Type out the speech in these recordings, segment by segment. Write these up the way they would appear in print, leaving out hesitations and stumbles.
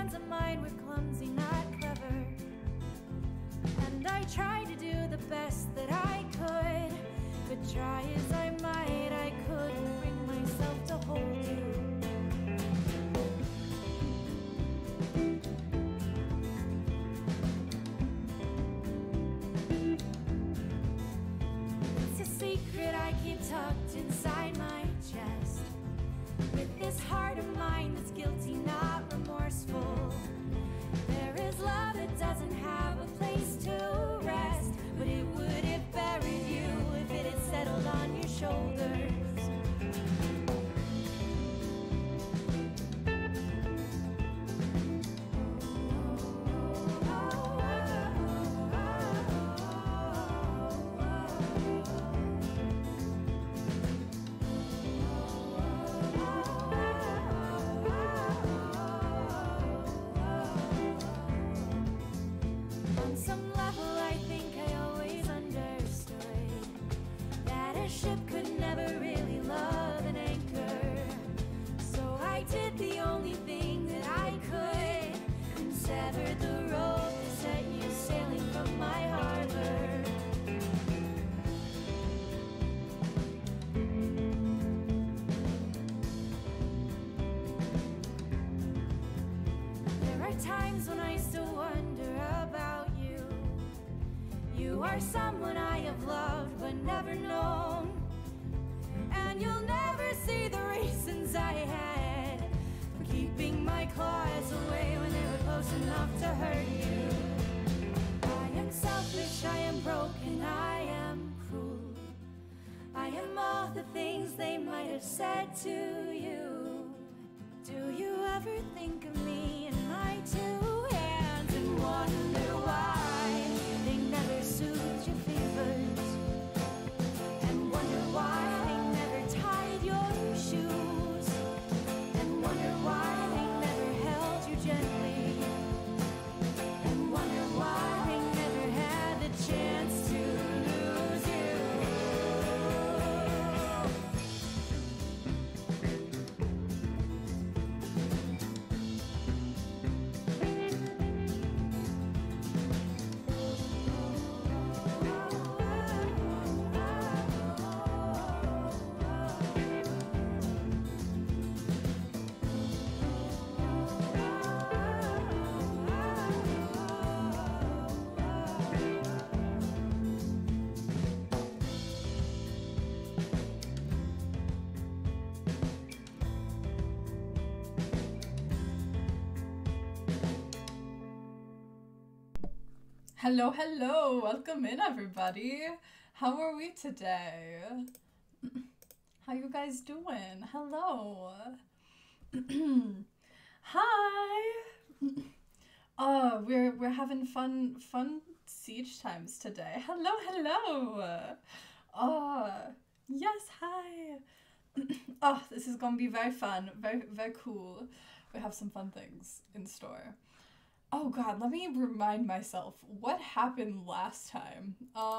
plans of mine were clumsy, not clever. And I tried to do the best that I could, but try as I might, I couldn't bring myself to hold you. It's a secret I keep tucked inside my chest. With this heart of mine that's guilty, not remorseful. There is love that doesn't have a place to rest, but it would have buried you if it had settled on your shoulders. On some level, I think I always understood that a ship could never really love an anchor. So I did the only thing that I could and severed the rope that set you sailing from my harbor. There are times when I still wonder about you. You are someone I have loved but never known, and you'll never see the reasons I had for keeping my claws away when they were close enough to hurt you. I am selfish, I am broken, I am cruel. I am all the things they might have said to you. Do you ever think of me in my two hands and wonder why they never soothed your fevers? And wonder why they never tied your shoes? And wonder why they never held you gently? And wonder why they never had the chance to lose you? Hello, hello, welcome in everybody. How are we today? How you guys doing? Hello. Hi. We're having fun siege times today. Hello, hello. Yes, hi. This is gonna be very fun, very cool. We have some fun things in store. Oh god, let me remind myself what happened last time.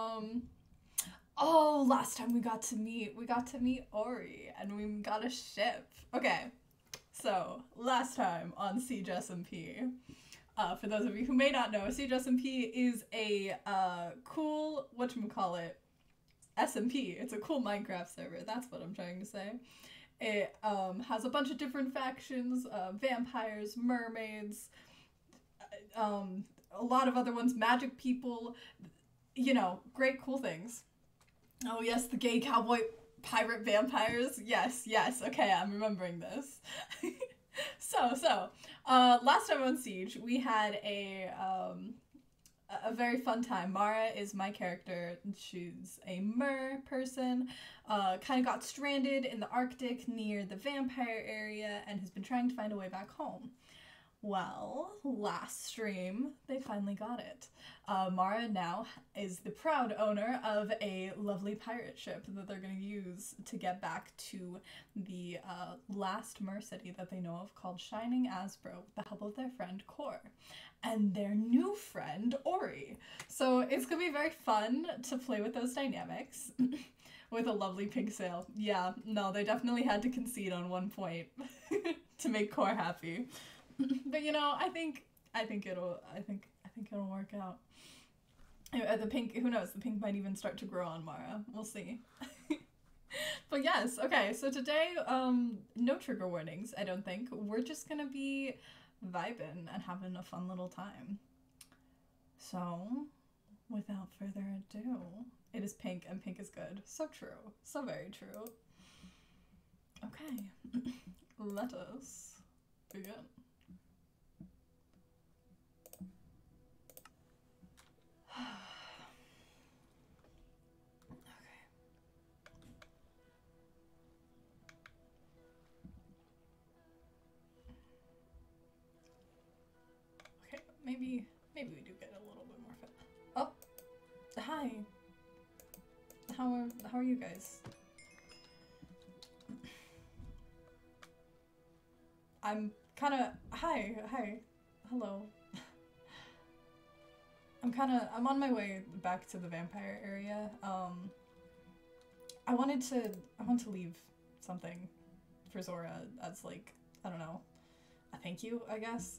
Last time we got to meet Ori and we got a ship. Okay, so last time on Siege SMP, for those of you who may not know, Siege SMP is a cool, whatchamacallit, SMP. It's a cool Minecraft server, that's what I'm trying to say. It has a bunch of different factions, vampires, mermaids, a lot of other ones, magic people, you know, great cool things. Oh yes, the gay cowboy pirate vampires. Yes, okay, I'm remembering this. So, last time on Siege, we had a very fun time. Mara is my character. She's a mer person, kind of got stranded in the Arctic near the vampire area and has been trying to find a way back home. Well, last stream, they finally got it. Mara now is the proud owner of a lovely pirate ship that they're going to use to get back to the last mer city that they know of, called Shining Asbro, with the help of their friend Kor and their new friend Ori. So it's going to be very fun to play with those dynamics with a lovely pink sail. Yeah, no, they definitely had to concede on one point to make Kor happy. But you know, I think it'll work out. The pink, who knows? The pink might even start to grow on Mara. We'll see. But yes, okay. So today, no trigger warnings. I don't think. We're just gonna be vibing and having a fun little time. So, without further ado, it is pink, and pink is good. So true. So very true. Okay, let us begin. Okay, maybe we do get a little bit more fit. Oh, hi. How are you guys? I'm kind of hi, hello. I'm on my way back to the vampire area. I want to leave something for Zora as like, I don't know, a thank you, I guess.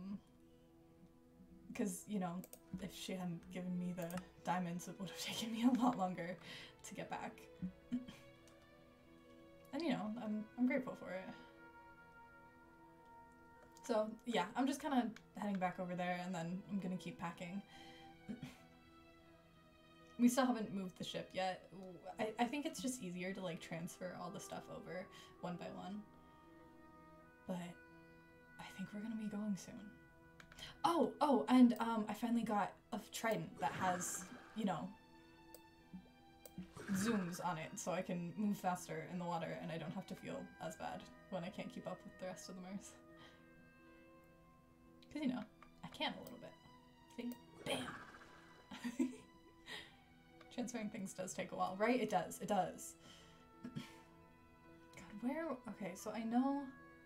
Because, you know, if she hadn't given me the diamonds, it would have taken me a lot longer to get back. And you know, I'm grateful for it. So yeah, I'm just kind of heading back over there, and then I'm gonna keep packing. We still haven't moved the ship yet. I think it's just easier to like transfer all the stuff over one by one. But I think we're gonna be going soon. Oh, and I finally got a trident that has, you know, zooms on it, so I can move faster in the water and I don't have to feel as bad when I can't keep up with the rest of the Mers. Because, you know, I can a little bit. See? Bam! Transferring things does take a while, right? It does. God, where... Okay, so I know...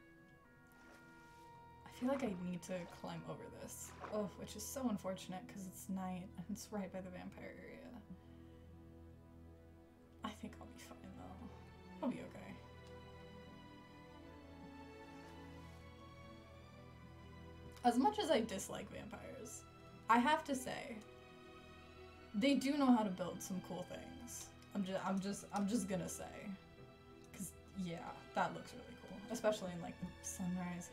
I feel like I need to climb over this. Oh, which is so unfortunate because it's night and it's right by the vampire area. I think I'll be fine though. I'll be okay. As much as I dislike vampires, I have to say, they do know how to build some cool things. I'm just gonna say. Cause yeah, that looks really cool. Especially in like the sunrise.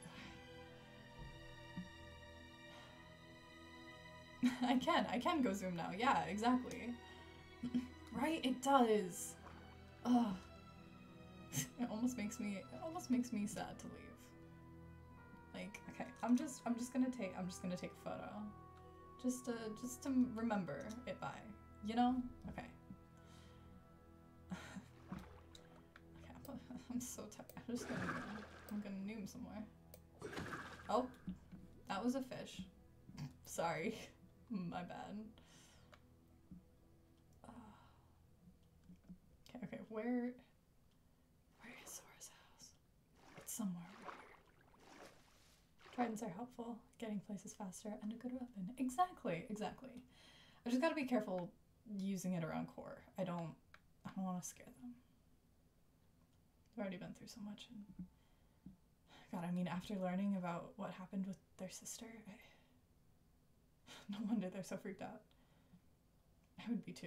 I can go zoom now. Yeah, exactly. Right? It does. Ugh. It almost makes me sad to leave. Like, okay, I'm just gonna take a photo. Just to remember it by. You know? Okay. Okay, I'm so tired. I'm gonna noom somewhere. Oh, that was a fish. Sorry. My bad. Okay, where is Zora's house? It's somewhere over here. Tridents are helpful, getting places faster, and a good weapon. Exactly. I just gotta be careful using it around Core. I don't want to scare them. I've already been through so much, and God, I mean, after learning about what happened with their sister, no wonder they're so freaked out. I would be too.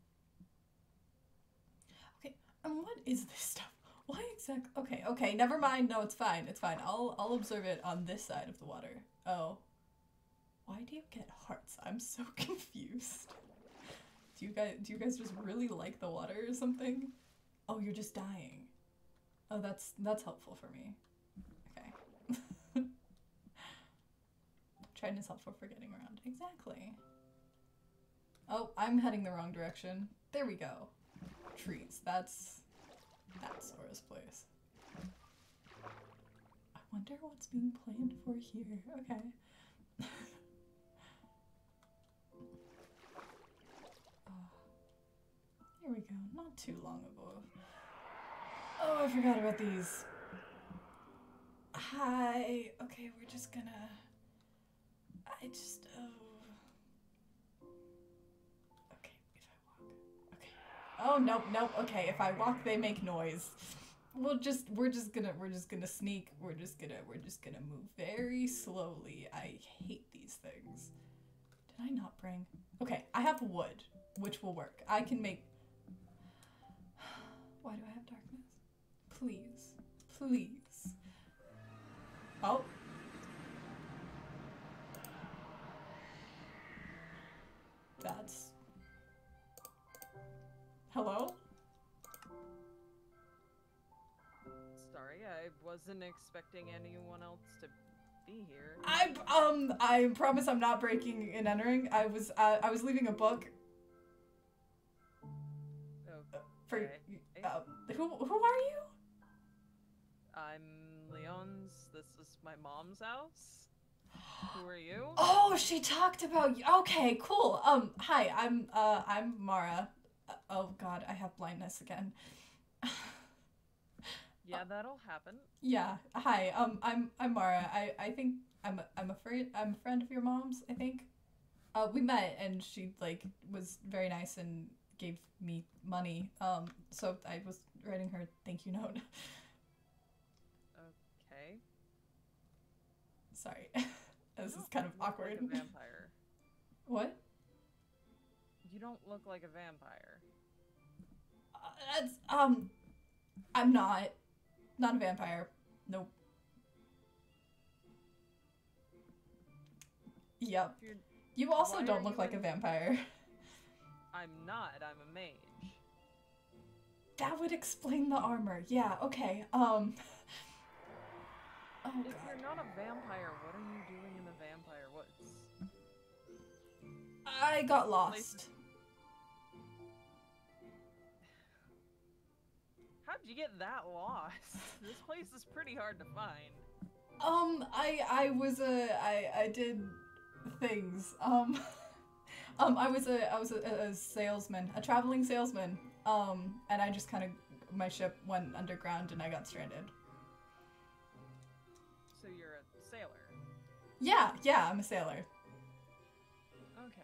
Okay, and what is this stuff? Why exactly? Okay, never mind. No, it's fine. I'll observe it on this side of the water. Oh. Why do you get hearts? I'm so confused. Do you guys just really like the water or something? Oh, you're just dying. Oh, that's helpful for me. Okay. Trident is helpful for getting around. Exactly. Oh, I'm heading the wrong direction. There we go. Trees. That's Zora's place. I wonder what's being planned for here. Okay. Here we go. Not too long ago. Oh, I forgot about these. Hi. Okay, we're just gonna... Okay, if I walk. Okay. Oh, nope. Okay, if I walk, they make noise. we're just gonna sneak. We're just gonna move very slowly. I hate these things. Did I not bring? Okay, I have wood, which will work. I can make. Why do I have darkness? Please, please. Oh. That's. Hello? Sorry, I wasn't expecting anyone else to be here. I promise I'm not breaking and entering. I was leaving a book. For who are you? I'm Leon's. This is my mom's house. Who are you? Oh, she talked about you. Okay, cool. Hi, I'm Mara. Oh God, I have blindness again. Yeah, that'll happen. Yeah. Hi. I'm Mara. I think I'm a friend of your mom's. I think. We met and she like was very nice and gave me money. So I was writing her thank you note. Okay. Sorry. This is kind of awkward. Like a vampire. What? You don't look like a vampire. That's I'm not a vampire. Nope. Yep. You also don't look like a vampire. I'm not. I'm a mage. That would explain the armor. Yeah. Okay. Oh If God. you're not a vampire, what are you doing in the vampire woods? I got lost. How'd you get that lost? This place is pretty hard to find. I did things. I was a salesman, a traveling salesman. And I just kind of, my ship went underground and I got stranded. So you're a sailor? Yeah, I'm a sailor. Okay.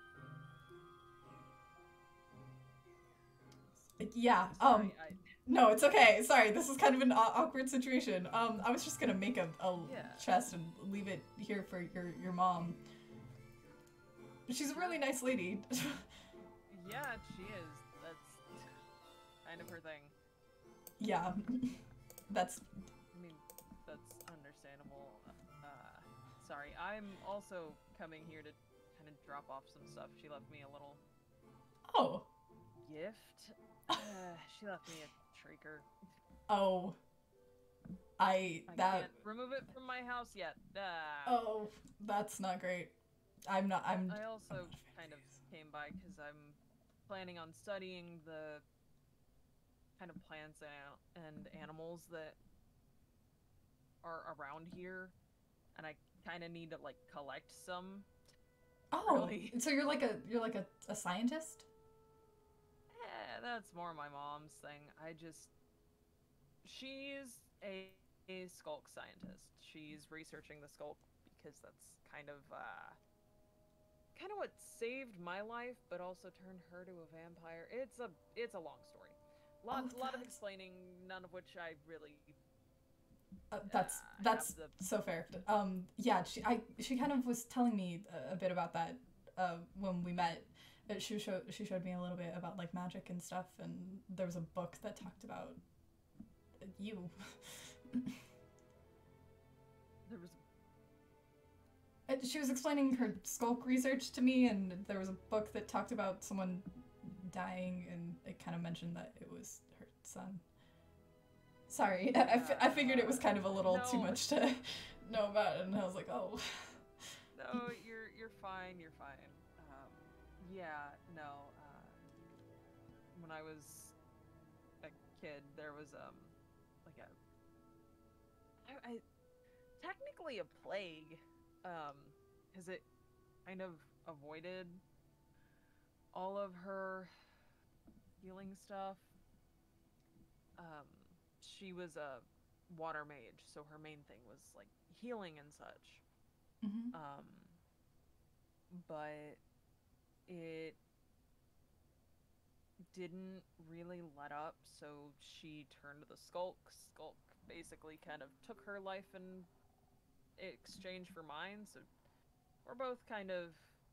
Yeah, Sorry, no, it's okay. Sorry, this is kind of an awkward situation. I was just gonna make a chest and leave it here for your mom. She's a really nice lady. Yeah, she is. That's kind of her thing. Yeah, that's... I mean, that's understandable. Sorry, I'm also coming here to kind of drop off some stuff. She left me a little... Oh. gift? She left me a trigger. Oh. I can't remove it from my house yet. Oh, that's not great. I also kind of came by because I'm planning on studying the kind of plants and animals that are around here, and I kind of need to like collect some. Oh, really. So you're like a scientist? That's more my mom's thing. She's a skulk scientist. She's researching the skulk because that's kind of what saved my life, but also turned her to a vampire. It's a long story. Lot of explaining, none of which I really. That's so fair. Yeah, she kind of was telling me a bit about that when we met. She showed me a little bit about like magic and stuff, and there was a book that talked about you. There was. She was explaining her skulk research to me, and there was a book that talked about someone dying, and it kind of mentioned that it was her son. Sorry, I figured it was kind of a little too much to know about, and I was like, oh. No, you're fine. You're fine. Yeah, no. When I was a kid, there was like a technically a plague, because it kind of avoided all of her healing stuff. She was a water mage, so her main thing was like healing and such. Mm-hmm. But it didn't really let up, so she turned to the Skulk. Skulk basically kind of took her life in exchange for mine, so we're both kind of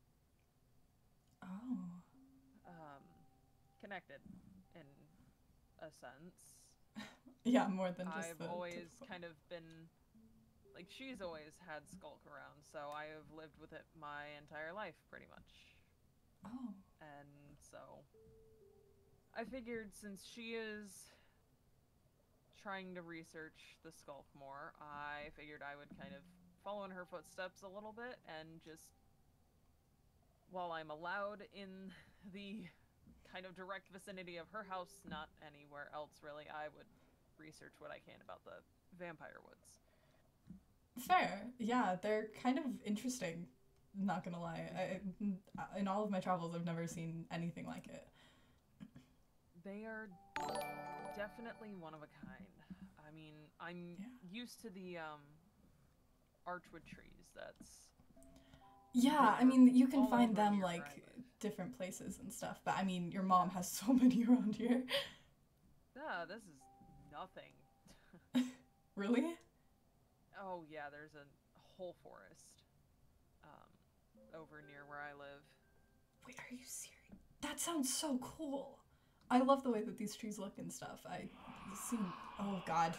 Oh. um, connected in a sense. Yeah, more than just I've the always typical. kind of been like she's always had Skulk around, so I have lived with it my entire life pretty much. Oh. And so I figured since she is trying to research the Skulk more, I figured I would kind of follow in her footsteps a little bit and just while I'm allowed in the kind of direct vicinity of her house, not anywhere else really, I would research what I can about the vampire woods. Fair. Yeah, they're kind of interesting. Not gonna lie. In all of my travels, I've never seen anything like it. They are definitely one of a kind. I mean, I'm Yeah. used to the archwood trees. That's Yeah, I they're mean, you can all find over them near where I like live. different places and stuff, but I mean, your mom has so many around here. Ah, this is nothing. Really? Oh yeah, there's a whole forest over near where I live. Wait, are you serious? That sounds so cool. I love the way that these trees look and stuff. I seem. Oh God.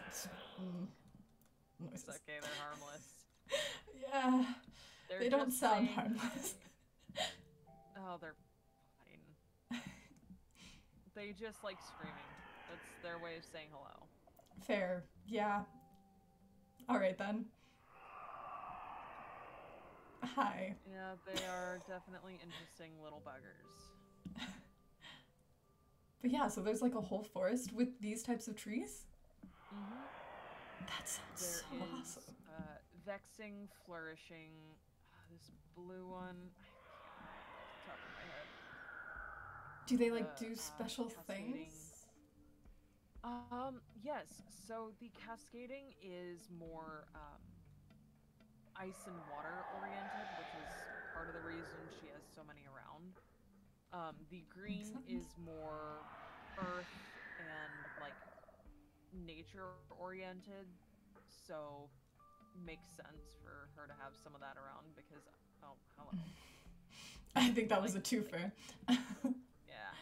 It's Noises. okay, they're harmless. Yeah. They're They don't just sound saying harmless. hi. Oh, they're fine. They just like screaming. That's their way of saying hello. Fair. Yeah. All right then. Hi. Yeah, they are definitely interesting little buggers. But yeah, so there's like a whole forest with these types of trees? Mm-hmm. That sounds There so is awesome. vexing, flourishing. This blue one, I can't remember off the top of my head. Do they like The do special cascading. things? Yes. So the cascading is more ice and water oriented, which is part of the reason she has so many around. The Makes green sense. is more earth and like nature oriented, so makes sense for her to have some of that around because oh hello I think that was like a twofer. yeah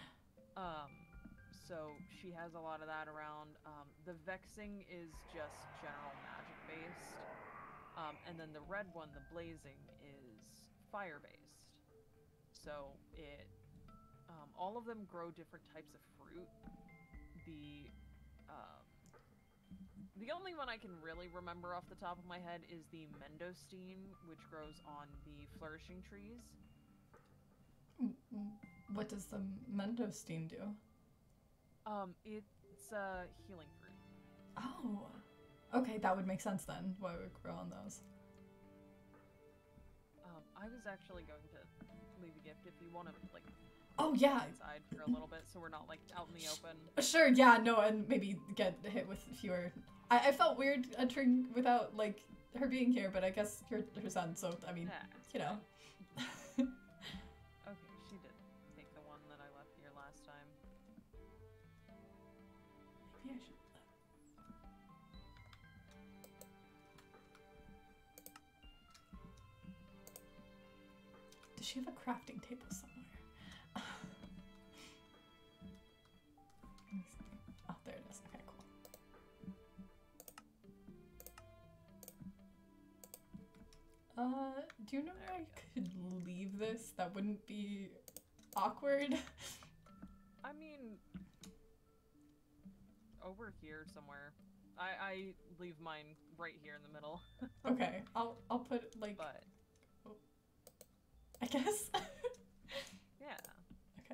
so she has a lot of that around. The vexing is just general magic based, and then the red one, the blazing, is fire based. So it all of them grow different types of fruit. The um, the only one I can really remember off the top of my head is the mendostine, which grows on the flourishing trees. What does the mendostine do? It's a healing fruit. Oh. Okay, that would make sense then. Why would grow on those? I was actually going to leave a gift if you want to like Oh yeah. inside for a little bit, so we're not like out in the open. Sure, yeah, no, and maybe get hit with fewer. I felt weird entering without like her being here, but I guess you're her son, so I mean, Yeah, it's you know. fine. Okay, she did take the one that I left here last time. Maybe I should. Does she have a crafting table somewhere? Let me see. Oh, there it is. Okay, cool. Do you know There where we I could leave this? That wouldn't be awkward. I mean, over here somewhere. I leave mine right here in the middle, Okay, I'll put like but I guess. yeah. Okay.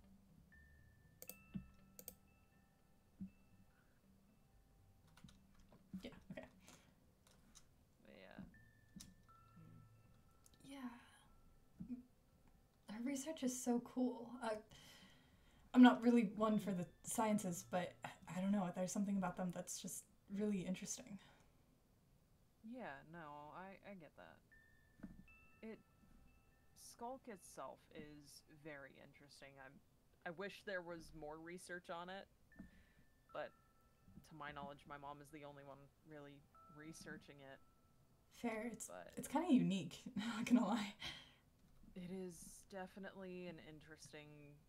Yeah. Okay. But yeah. Yeah. Her research is so cool. I'm not really one for the sciences, but I don't know. There's something about them that's just really interesting. Yeah, no, I get that. It Skulk itself is very interesting. I wish there was more research on it, but to my knowledge, my mom is the only one really researching it. Fair. But It's kind of unique. Not gonna lie. it is definitely an interesting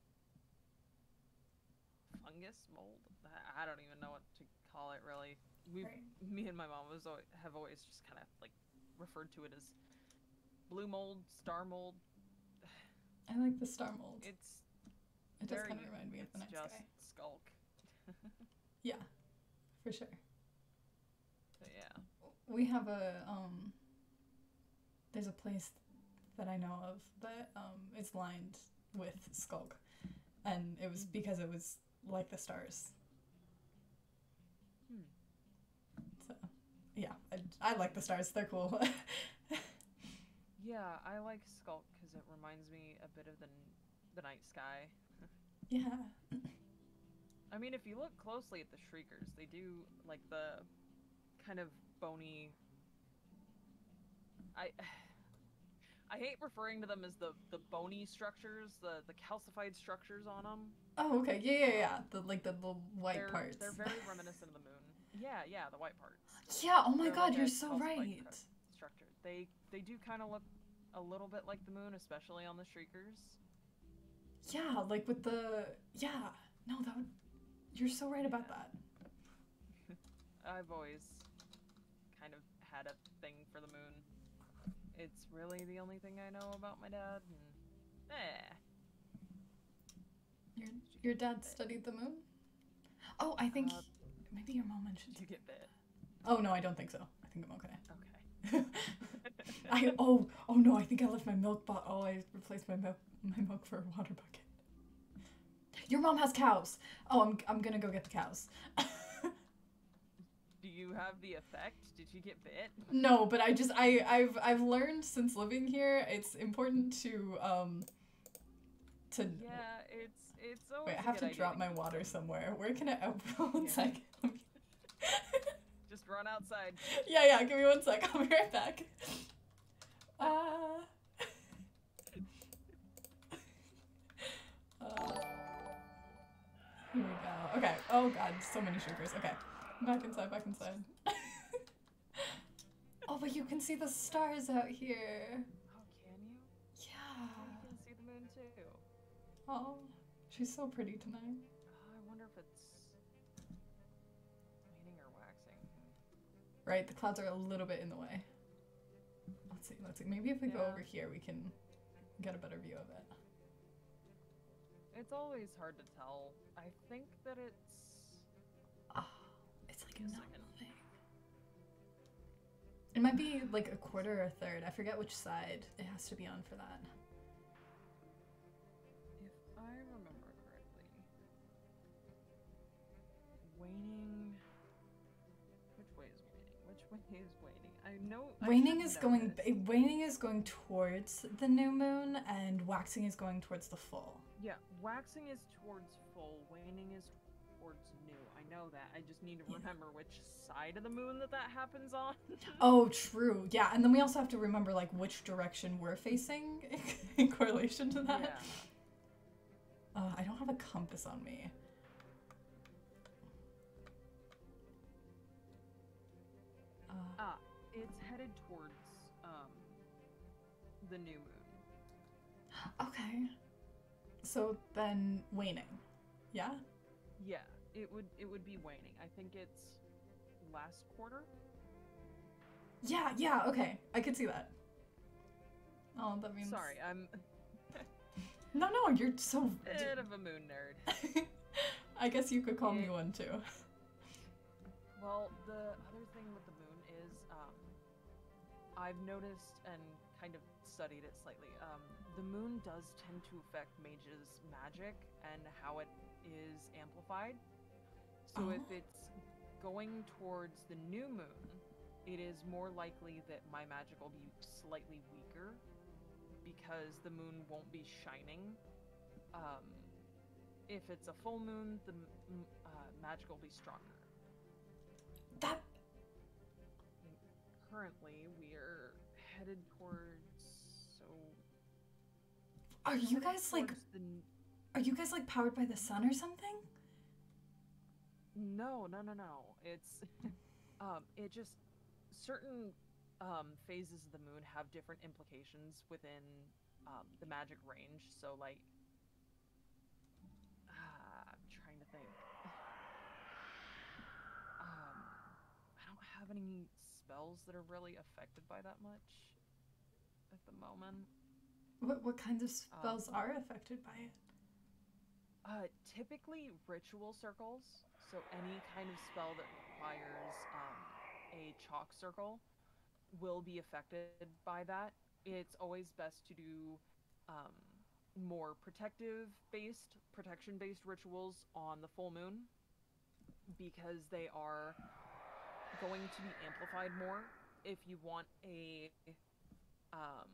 fungus mold. I don't even know what to call it really. Right. Me and my mom have always just kind of like referred to it as blue mold, star mold. I like the star mold. It does very kind of remind me of the night just sky. skulk. Yeah, for sure. But yeah. We have there's a place that I know of that is lined with skulk, and it was because it was like the stars. So, yeah, I like the stars. They're cool. Yeah, I like skulk because it reminds me a bit of the night sky. Yeah. I mean, if you look closely at the Shriekers, they do like the kind of bony. I hate referring to them as the bony structures, the calcified structures on them. Oh, okay. Yeah. The white They're, parts. They're very reminiscent of the moon. Yeah, the white parts. Yeah. Oh my They're God, like you're a so calcified right. Structure. They do kind of look a little bit like the moon, especially on the Shriekers. Yeah, like with the No, that would. You're so right about that. I've always kind of had a thing for the moon. It's really the only thing I know about my dad. Your dad studied the moon? Oh, I think maybe your mom mentioned. Did you get bit? Oh no, I don't think so. I think I'm okay. Okay. Oh no, I think I left my milk bottle. Oh, I replaced my milk for a water bucket. Your mom has cows. Oh, I'm gonna go get the cows. Do you have the effect? Did you get bit? No, but I've learned since living here it's important to Yeah, it's always wait, I a have good to idea drop my keep water them. somewhere. Where can I one Yeah. sec. Just run outside. Yeah, give me 1 sec. I'll be right back. Here we go. Okay. Oh God, so many sugars. Okay. Back inside. Oh, but you can see the stars out here. Oh, can you? Yeah. You can see the moon too. Oh, she's so pretty tonight. I wonder if it's waning or waxing. Right, the clouds are a little bit in the way. Let's see. Maybe if we go Yeah. over here, we can get a better view of it. It's always hard to tell. I think that it's... Ah, it's like Give me a not second. moving. It might be like a quarter or a third. I forget which side it has to be on for that. If I remember correctly, waning... Which way is waning? Which way is waning? I know... Waning is going towards the new moon, and waxing is going towards the full. Yeah, waxing is towards full, waning is towards new. I know that. I just need to remember which side of the moon that happens on. Oh, true. Yeah, and then we also have to remember like which direction we're facing in correlation to that. Yeah. I don't have a compass on me. It's headed towards the new moon. Okay. So then waning. Yeah? Yeah, it would be waning. I think it's last quarter. Yeah, okay. I could see that. Oh, that means... Sorry, I'm No, you're so... a bit of a moon nerd. I guess you could call me one too. Well, the other thing with the moon is, I've noticed and kind of studied it slightly. The moon does tend to affect mages' magic and how it is amplified. So if it's going towards the new moon, it is more likely that my magic will be slightly weaker because the moon won't be shining. If it's a full moon, the magic will be stronger. Currently, we're headed towards... Are you guys like... Are you guys like powered by the sun or something? No, no, no, no. It's it just certain phases of the moon have different implications within the magic range. So like, I'm trying to think. I don't have any spells that are really affected by that much at the moment. What kinds of spells are affected by it? Typically ritual circles. So any kind of spell that requires a chalk circle will be affected by that. It's always best to do um, more protection based rituals on the full moon because they are going to be amplified more. If you want um,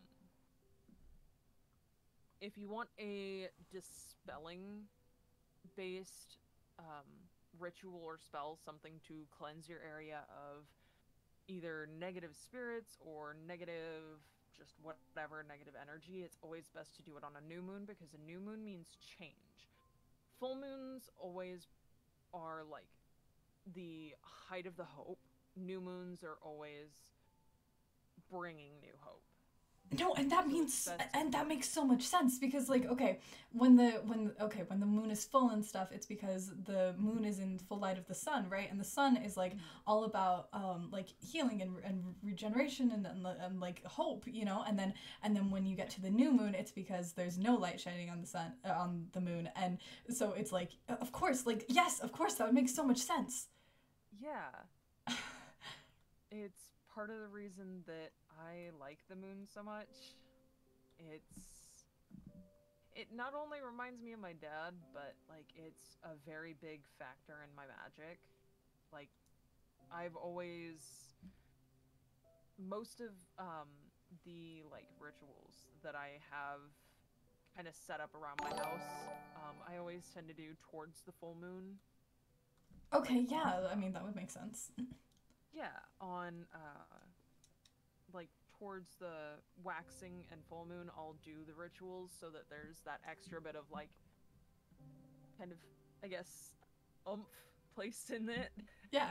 a dispelling based ritual or spell, something to cleanse your area of either negative spirits or negative, just whatever negative energy, it's always best to do it on a new moon because a new moon means change. Full moons always are like the height of the hope. New moons are always bringing new hope. No, and that means, and that makes so much sense because, like, okay, when the moon is full and stuff, it's because the moon is in full light of the sun, right? And the sun is like all about like healing and regeneration and like hope, you know. And then when you get to the new moon, it's because there's no light shining on the sun on the moon, and so it's like, of course, like yes, of course, that would make so much sense. Yeah. It's part of the reason that I like the moon so much. It not only reminds me of my dad, but like it's a very big factor in my magic. Like I've always most of the like rituals that I have kind of set up around my house, I always tend to do towards the full moon. Okay, yeah, I mean that would make sense. Yeah, on like towards the waxing and full moon, I'll do the rituals so that there's that extra bit of like kind of, I guess, oomph placed in it. Yeah.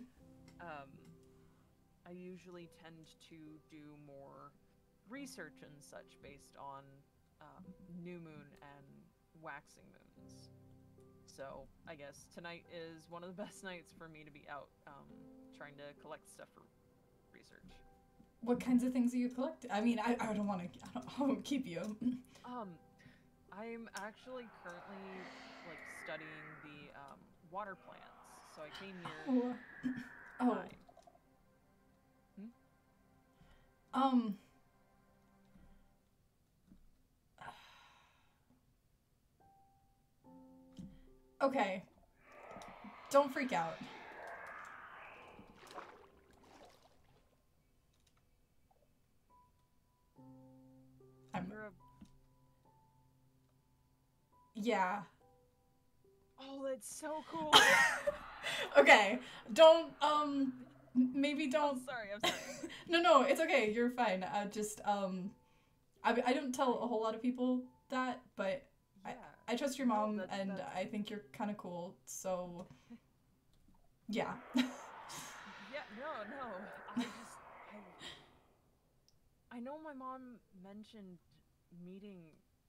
I usually tend to do more research and such based on new moon and waxing moons. So I guess tonight is one of the best nights for me to be out trying to collect stuff for research. What kinds of things do you collect? I mean, I don't want to. I won't keep you. I'm actually currently like studying the water plants. So I came here. Oh. Okay. Don't freak out. Yeah. Oh, that's so cool. Okay. Don't, maybe don't. I'm sorry. No, it's okay. You're fine. I don't tell a whole lot of people that, but yeah. I trust your mom, and I think you're kind of cool, so yeah. Yeah, no. I know my mom mentioned meeting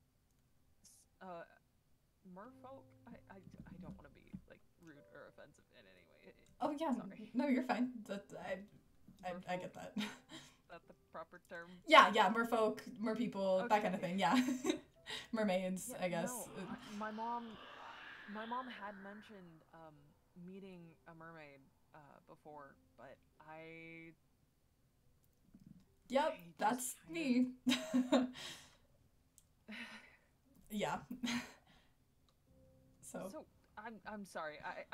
merfolk. I don't want to be like rude or offensive in any way. Oh yeah, sorry. No, you're fine. I get that. Is that the proper term? Yeah, merfolk, merpeople, Okay. that kind of thing. Yeah, mermaids, Yeah, I guess. No, my mom had mentioned meeting a mermaid before, but I. Yep, that's me. Yeah. So I'm sorry.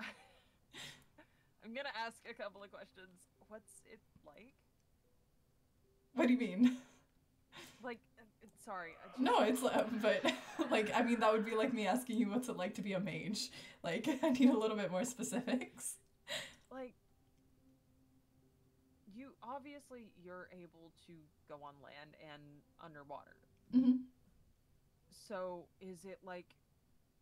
I'm gonna ask a couple of questions. What's it like? What do you mean? Like, sorry. No, it's but like I mean that would be like me asking you what's it like to be a mage. Like I need a little bit more specifics. Like, you're able to go on land and underwater. Mm-hmm. So is it like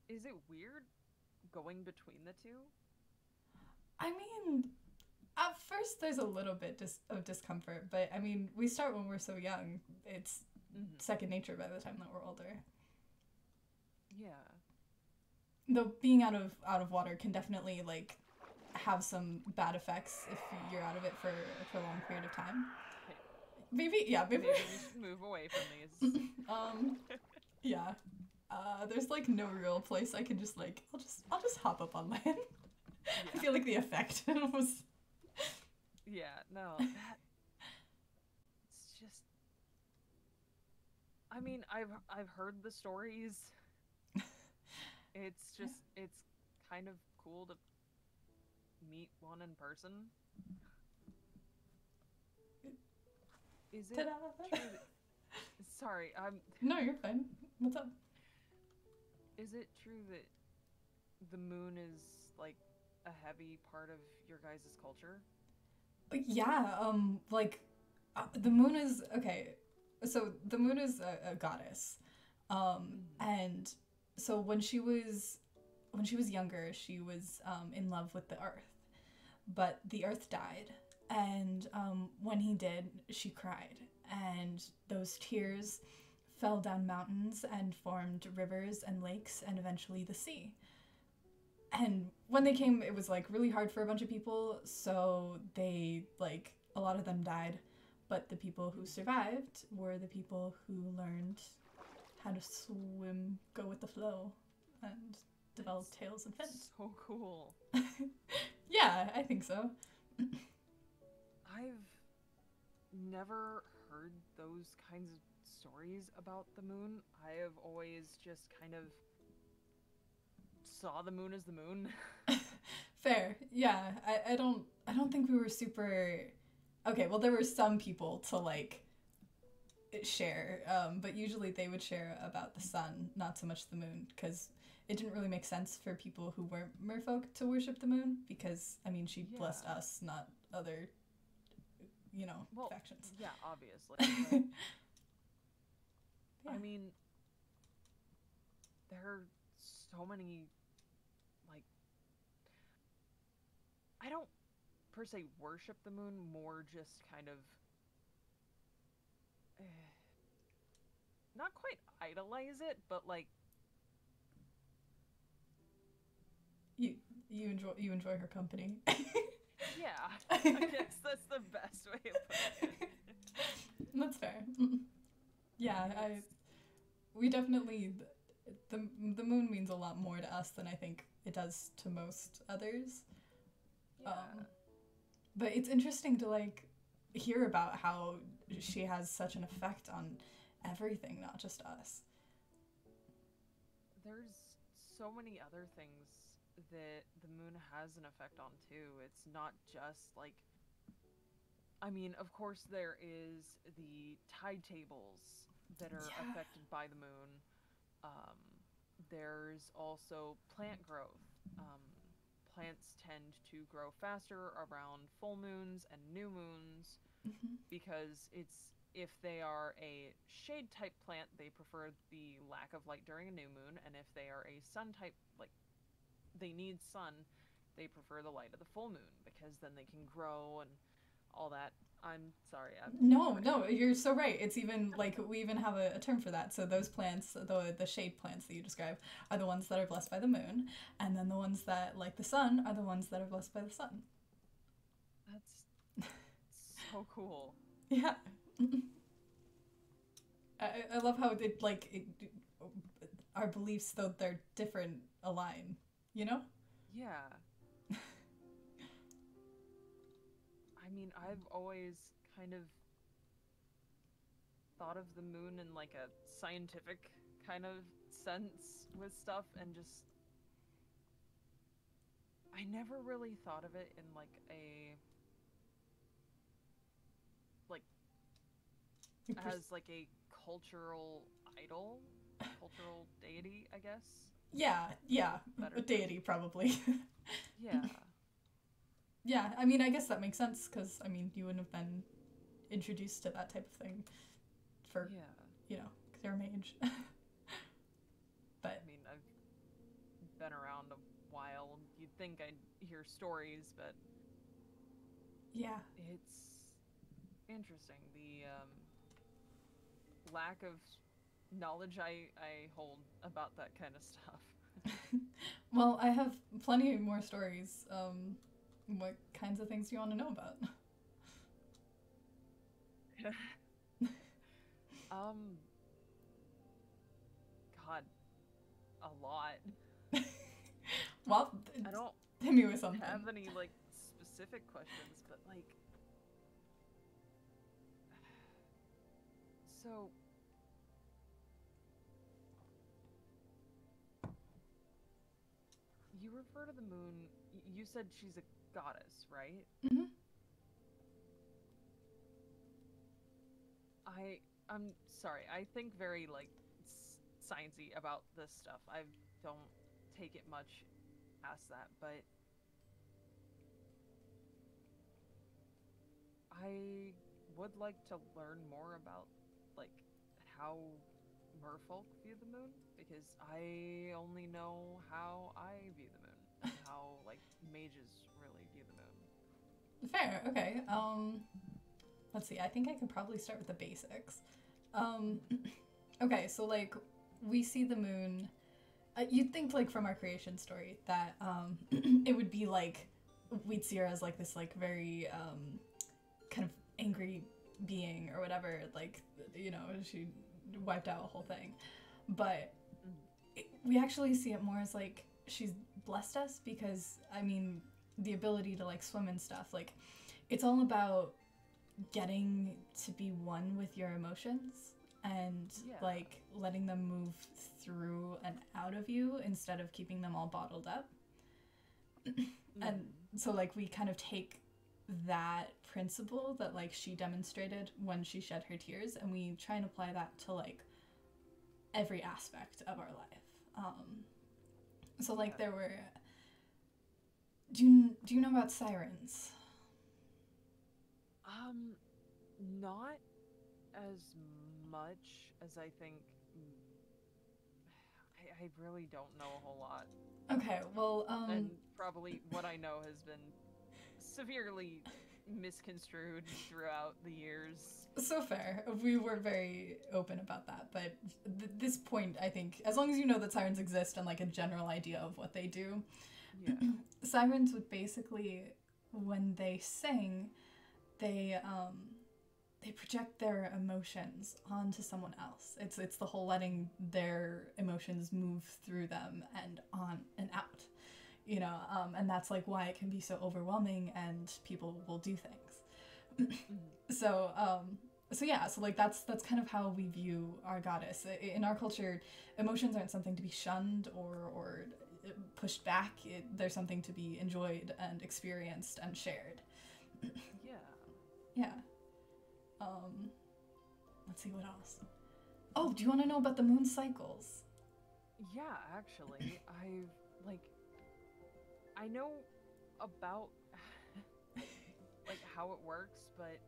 is it weird going between the two? I mean, at first there's a little bit of discomfort, but I mean, we start when we're so young. It's second nature by the time that we're older. Yeah. Though being out of water can definitely like have some bad effects if you're out of it for a prolonged period of time. Maybe Maybe we should move away from these. Yeah. There's like no real place I can just like I'll just hop up on land. Yeah. I feel like the effect was. Yeah, no, that it's just. I mean, I've heard the stories. It's just it's kind of cool to meet one in person. Is it Ta-da! true that, sorry, No, you're fine. What's up? is it true that the moon is like a heavy part of your guys' culture? Yeah, like the moon is okay. So the moon is a goddess, and so when she was younger, she was in love with the earth, but the earth died, and when he did, she cried, and those tears fell down mountains and formed rivers and lakes and eventually the sea. And when they came, it was like really hard for a bunch of people, so they like a lot of them died, but the people who survived were the people who learned how to swim, go with the flow, and develop tails and fins. So cool. Yeah, I think so. I've never heard those kinds of stories about the moon. I have always just kind of saw the moon as the moon. Fair. Yeah, I don't think we were super. Okay, well there were some people to like share, but usually they would share about the sun, not so much the moon, because it didn't really make sense for people who weren't merfolk to worship the moon, because I mean she blessed us, not other, factions. Yeah, obviously. Yeah. I mean, there are so many, like, I don't per se worship the moon, more just kind of, not quite idolize it, but like, You enjoy her company. yeah, I guess that's the best way of putting it. That's fair. Yeah, we definitely the moon means a lot more to us than I think it does to most others. Yeah. But it's interesting to like hear about how she has such an effect on everything, not just us. There's so many other things that the moon has an effect on too. It's not just like, I mean, of course there is the tide tables that are affected by the moon. There's also plant growth. Plants tend to grow faster around full moons and new moons because if they are a shade type plant, they prefer the lack of light during a new moon, and if they are a sun type, like they need sun, they prefer the light of the full moon because then they can grow and all that. I'm sorry. No, you're so right. It's even like we even have a term for that. So those plants, the shade plants that you describe, are the ones that are blessed by the moon, and then the ones that like the sun are the ones that are blessed by the sun. That's so cool. Yeah. I love how our beliefs, though they're different, align. You know? Yeah. I mean, I've always kind of thought of the moon in like a scientific kind of sense with stuff, and just I never really thought of it in like a as like a cultural idol, cultural deity, I guess. Yeah. A deity, probably. Yeah. Yeah, I mean, I guess that makes sense, because, I mean, you wouldn't have been introduced to that type of thing for, because you're a mage. But I mean, been around a while. You'd think I'd hear stories, but Yeah. it's interesting. The lack of knowledge I hold about that kind of stuff. Well, I have plenty more stories. What kinds of things do you want to know about? God, a lot. Well, I don't hit me with something. have any like specific questions, but like, so you refer to the moon. You said she's a goddess, right? Hmm. I'm sorry. I think very like sciencey about this stuff. I don't take it much past that, but I would like to learn more about like how merfolk view the moon, because I only know how I view the moon and how like mages really view the moon. Fair. Okay. Let's see. I think I could probably start with the basics. Okay. So like, we see the moon. You'd think like from our creation story that it would be like we'd see her as like this like very kind of angry being or whatever. Like, you know, she wiped out a whole thing, but we actually see it more as like she's blessed us, because I mean the ability to like swim and stuff, like it's all about getting to be one with your emotions and like letting them move through and out of you instead of keeping them all bottled up. And so like we kind of take that principle that like she demonstrated when she shed her tears, and we try and apply that to like every aspect of our life. So like there were, do you know about sirens? Not as much as I think. I really don't know a whole lot. Okay, well, and probably what I know has been severely misconstrued throughout the years. So fair. We were very open about that, but this point, I think, as long as you know that sirens exist and like a general idea of what they do, sirens would basically, when they sing, they project their emotions onto someone else. It's the whole letting their emotions move through them and on and out, you know, and that's like why it can be so overwhelming and people will do things. So yeah, so like that's kind of how we view our goddess. In our culture, emotions aren't something to be shunned or pushed back. They're something to be enjoyed and experienced and shared. Yeah. Let's see what else. Oh, do you want to know about the moon cycles? Yeah, actually, I know about like how it works, but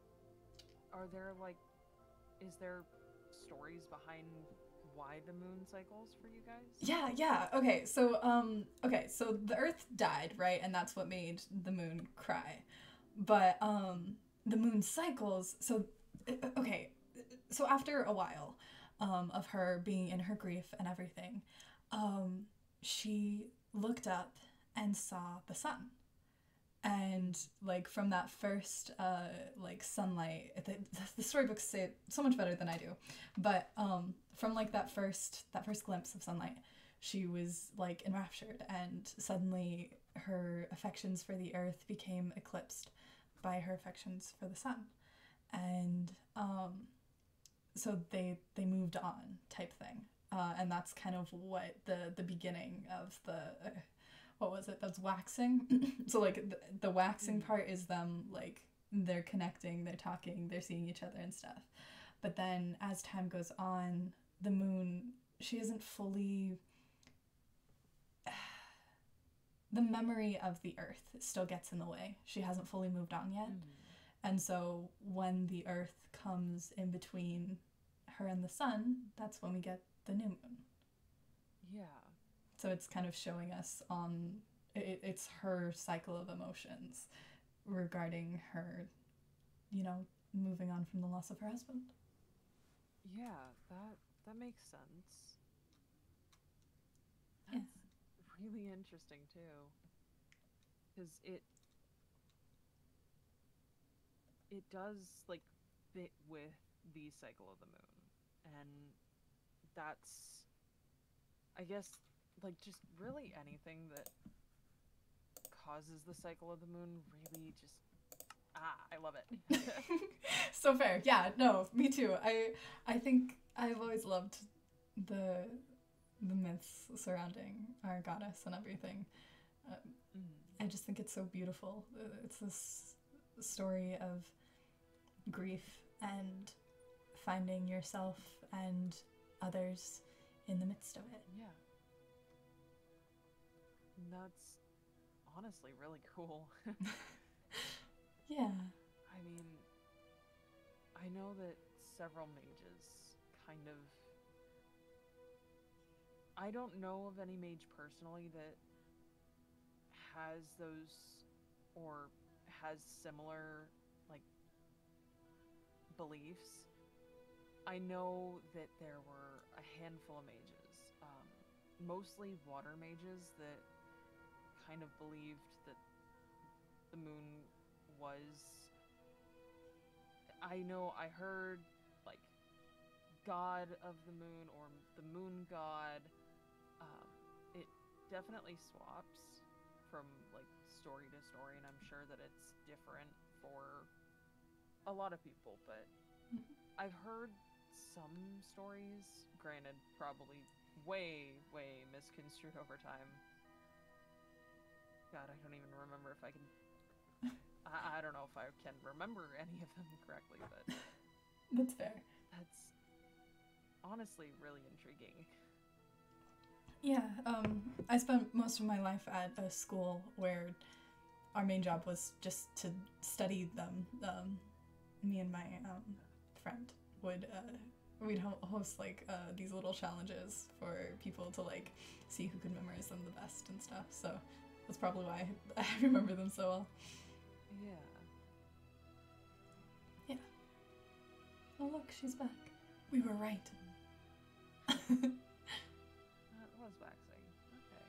is there stories behind why the moon cycles for you guys? Yeah. Okay, so the Earth died, right? And that's what made the moon cry. But the moon cycles, so after a while of her being in her grief and everything, she looked up and saw the sun. And like from that first like sunlight, the storybooks say it so much better than I do, but from like that first glimpse of sunlight, she was like enraptured, and suddenly her affections for the earth became eclipsed by her affections for the sun, and so they moved on type thing, and that's kind of what the beginning of the what was it? That's waxing. So like the waxing part is them like they're connecting, they're talking, they're seeing each other and stuff. But then as time goes on, the moon, she isn't fully. The memory of the earth still gets in the way. She hasn't fully moved on yet. And so when the earth comes in between her and the sun, that's when we get the new moon. Yeah. So it's kind of showing us on it's her cycle of emotions regarding her, you know, moving on from the loss of her husband. Yeah, that makes sense. Yeah. That's really interesting too, because it does like fit with the cycle of the moon, and that's, I guess, like just really anything that causes the cycle of the moon really just I love it. So fair. Yeah, no, me too. I think I've always loved the myths surrounding our goddess and everything. I just think it's so beautiful. It's this story of grief and finding yourself and others in the midst of it. Yeah. And that's honestly really cool. Yeah. I mean, I know that several mages kind of. I don't know of any mage personally that has those or has similar, like, beliefs. I know that there were a handful of mages, mostly water mages, that kind of believed that the moon was. I know I heard, like, god of the moon or the moon god. It definitely swaps from, like, story to story, and I'm sure that it's different for a lot of people, but I've heard some stories, granted, probably way, way misconstrued over time. God, I don't even remember if I can. I don't know if I can remember any of them correctly, but That's fair. that's honestly really intriguing. Yeah, I spent most of my life at a school where our main job was just to study them. Me and my friend would we'd host like these little challenges for people to like see who could memorize them the best and stuff. So that's probably why I remember them so well. Yeah. Yeah. Oh look, she's back. We were right. That was waxing. Okay.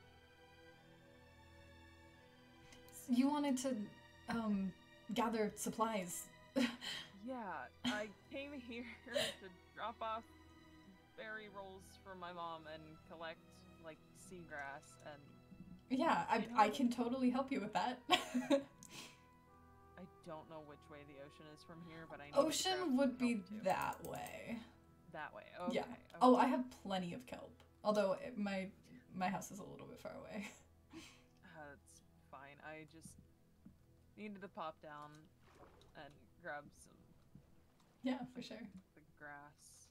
So you wanted to gather supplies. Yeah, I came here to drop off berry rolls for my mom and collect, like, seagrass and... Yeah, I can totally help you with that. I don't know which way the ocean is from here, but I know Ocean would be that way. That way, okay. Yeah. Okay. Oh, I have plenty of kelp. Although my house is a little bit far away. That's fine. I just needed to pop down and grab some... Yeah, for sure. The grass.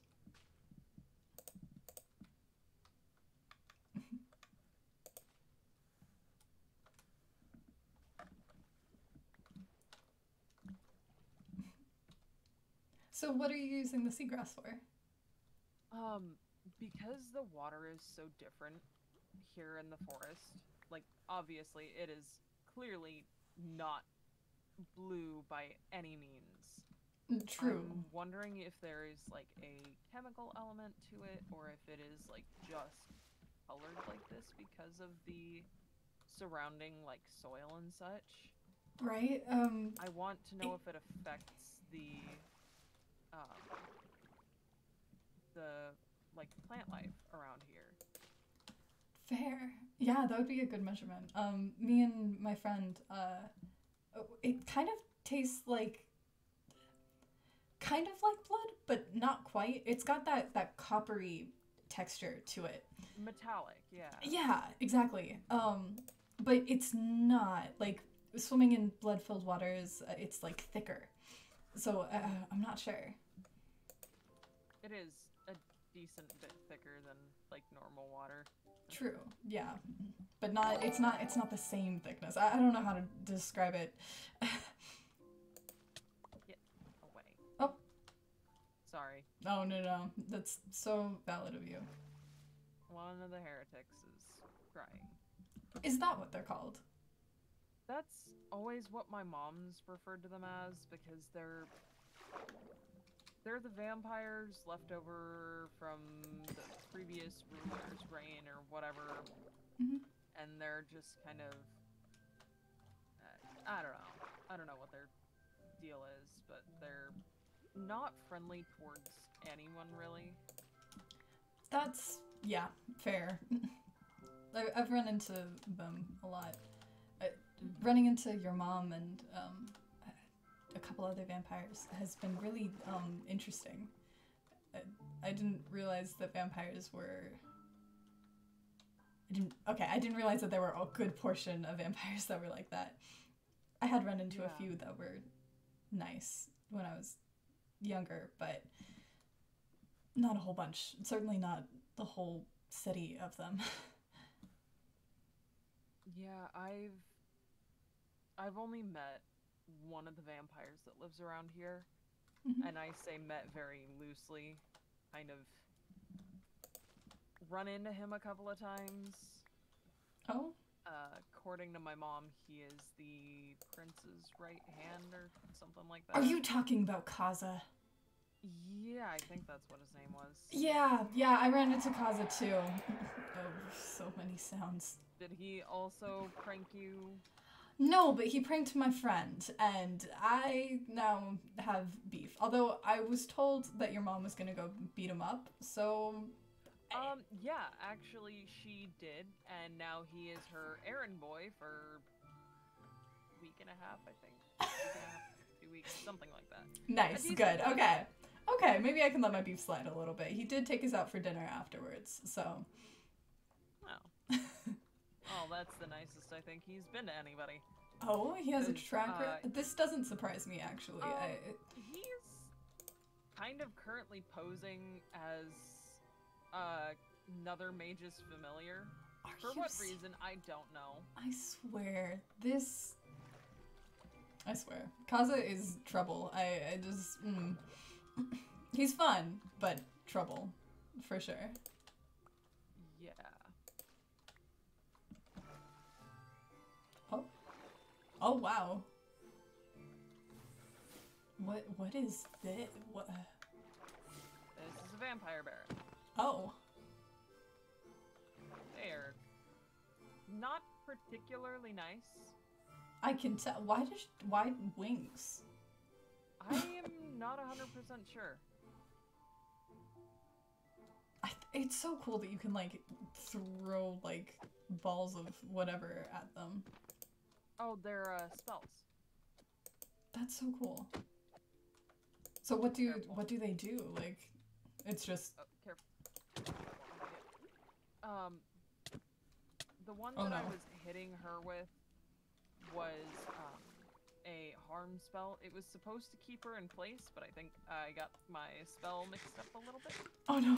So what are you using the seagrass for? Because the water is so different here in the forest, like, obviously it is clearly not blue by any means. True. I'm wondering if there is, like, a chemical element to it, or if it is, like, just colored like this because of the surrounding, like, soil and such. Right? I want to know if it affects the like, plant life around here. Fair. Yeah, that would be a good measurement. Me and my friend, it kind of tastes like blood, but not quite. It's got that coppery texture to it. Metallic, yeah. Yeah, exactly. But it's not like swimming in blood-filled waters. It's like thicker, so I'm not sure. It is a decent bit thicker than, like, normal water. True. Yeah, but not. It's not the same thickness. I don't know how to describe it. Get away. Oh. Sorry. Oh no, that's so valid of you. One of the heretics is Scrying. Is that what they're called? That's always what my mom's referred to them as, because they're the vampires left over from the previous ruler's reign or whatever, Mhm. and they're just kind of I don't know what their deal is, but they're not friendly towards anyone really. That's, yeah, fair. I've run into them a lot. Running into your mom and a couple other vampires has been really interesting. I didn't realize that vampires were... I didn't realize that there were a good portion of vampires that were like that. I had run into a few that were nice when I was younger, but not a whole bunch. Certainly not the whole city of them. Yeah, I've only met one of the vampires that lives around here, Mhm. and I say met very loosely, kind of run into him a couple of times. Oh? According to my mom, he is the prince's right hand or something like that. Are you talking about Kaza? Yeah, I think that's what his name was. Yeah, I ran into Kaza too. Oh, so many sounds. Did he also prank you? No, but he pranked my friend, and I now have beef. Although I was told that your mom was gonna go beat him up, so... Yeah, actually she did, and now he is her errand boy for a week and a half, I think. Week and a half, 2 weeks, something like that. Nice, good, okay. Okay, maybe I can let my beef slide a little bit. He did take us out for dinner afterwards, so... Oh. Oh, that's the nicest I think he's been to anybody. Oh, he has a Because, track record? This doesn't surprise me, actually. He's kind of currently posing as another Mage's familiar. For what reason, I don't know. I swear, I swear. Kaza is trouble. I just... He's fun, but trouble. For sure. Yeah. Oh. Oh, wow. What is this? What? This is a vampire baron. Oh. They're not particularly nice. I can tell. Why wings? I am not 100% sure. It's so cool that you can, like, throw, like, balls of whatever at them. Oh, they're spells. That's so cool. So what do they do? Like, it's just... Oh, careful. The one Oh, that I no. was hitting her with was a harm spell. It was supposed to keep her in place, but I think I got my spell mixed up a little bit. Oh no.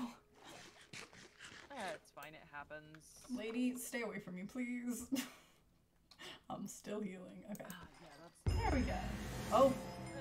It's fine, it happens. Lady, stay away from me, please. I'm still healing. Okay. Yeah, There we go. Oh.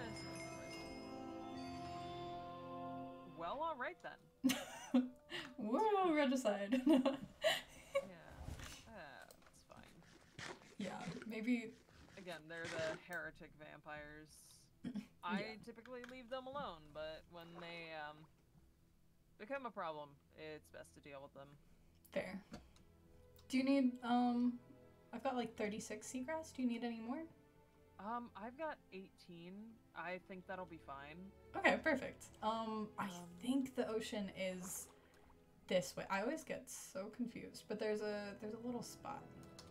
Well, alright then. Whoa, regicide. Yeah, that's fine. Yeah, maybe... Again, they're the heretic vampires. I typically leave them alone, but when they become a problem, it's best to deal with them. Fair. Do you need, I've got like 36 seagrass. Do you need any more? I've got 18. I think that'll be fine. Okay, perfect. I think the ocean is this way. I always get so confused, but there's a little spot.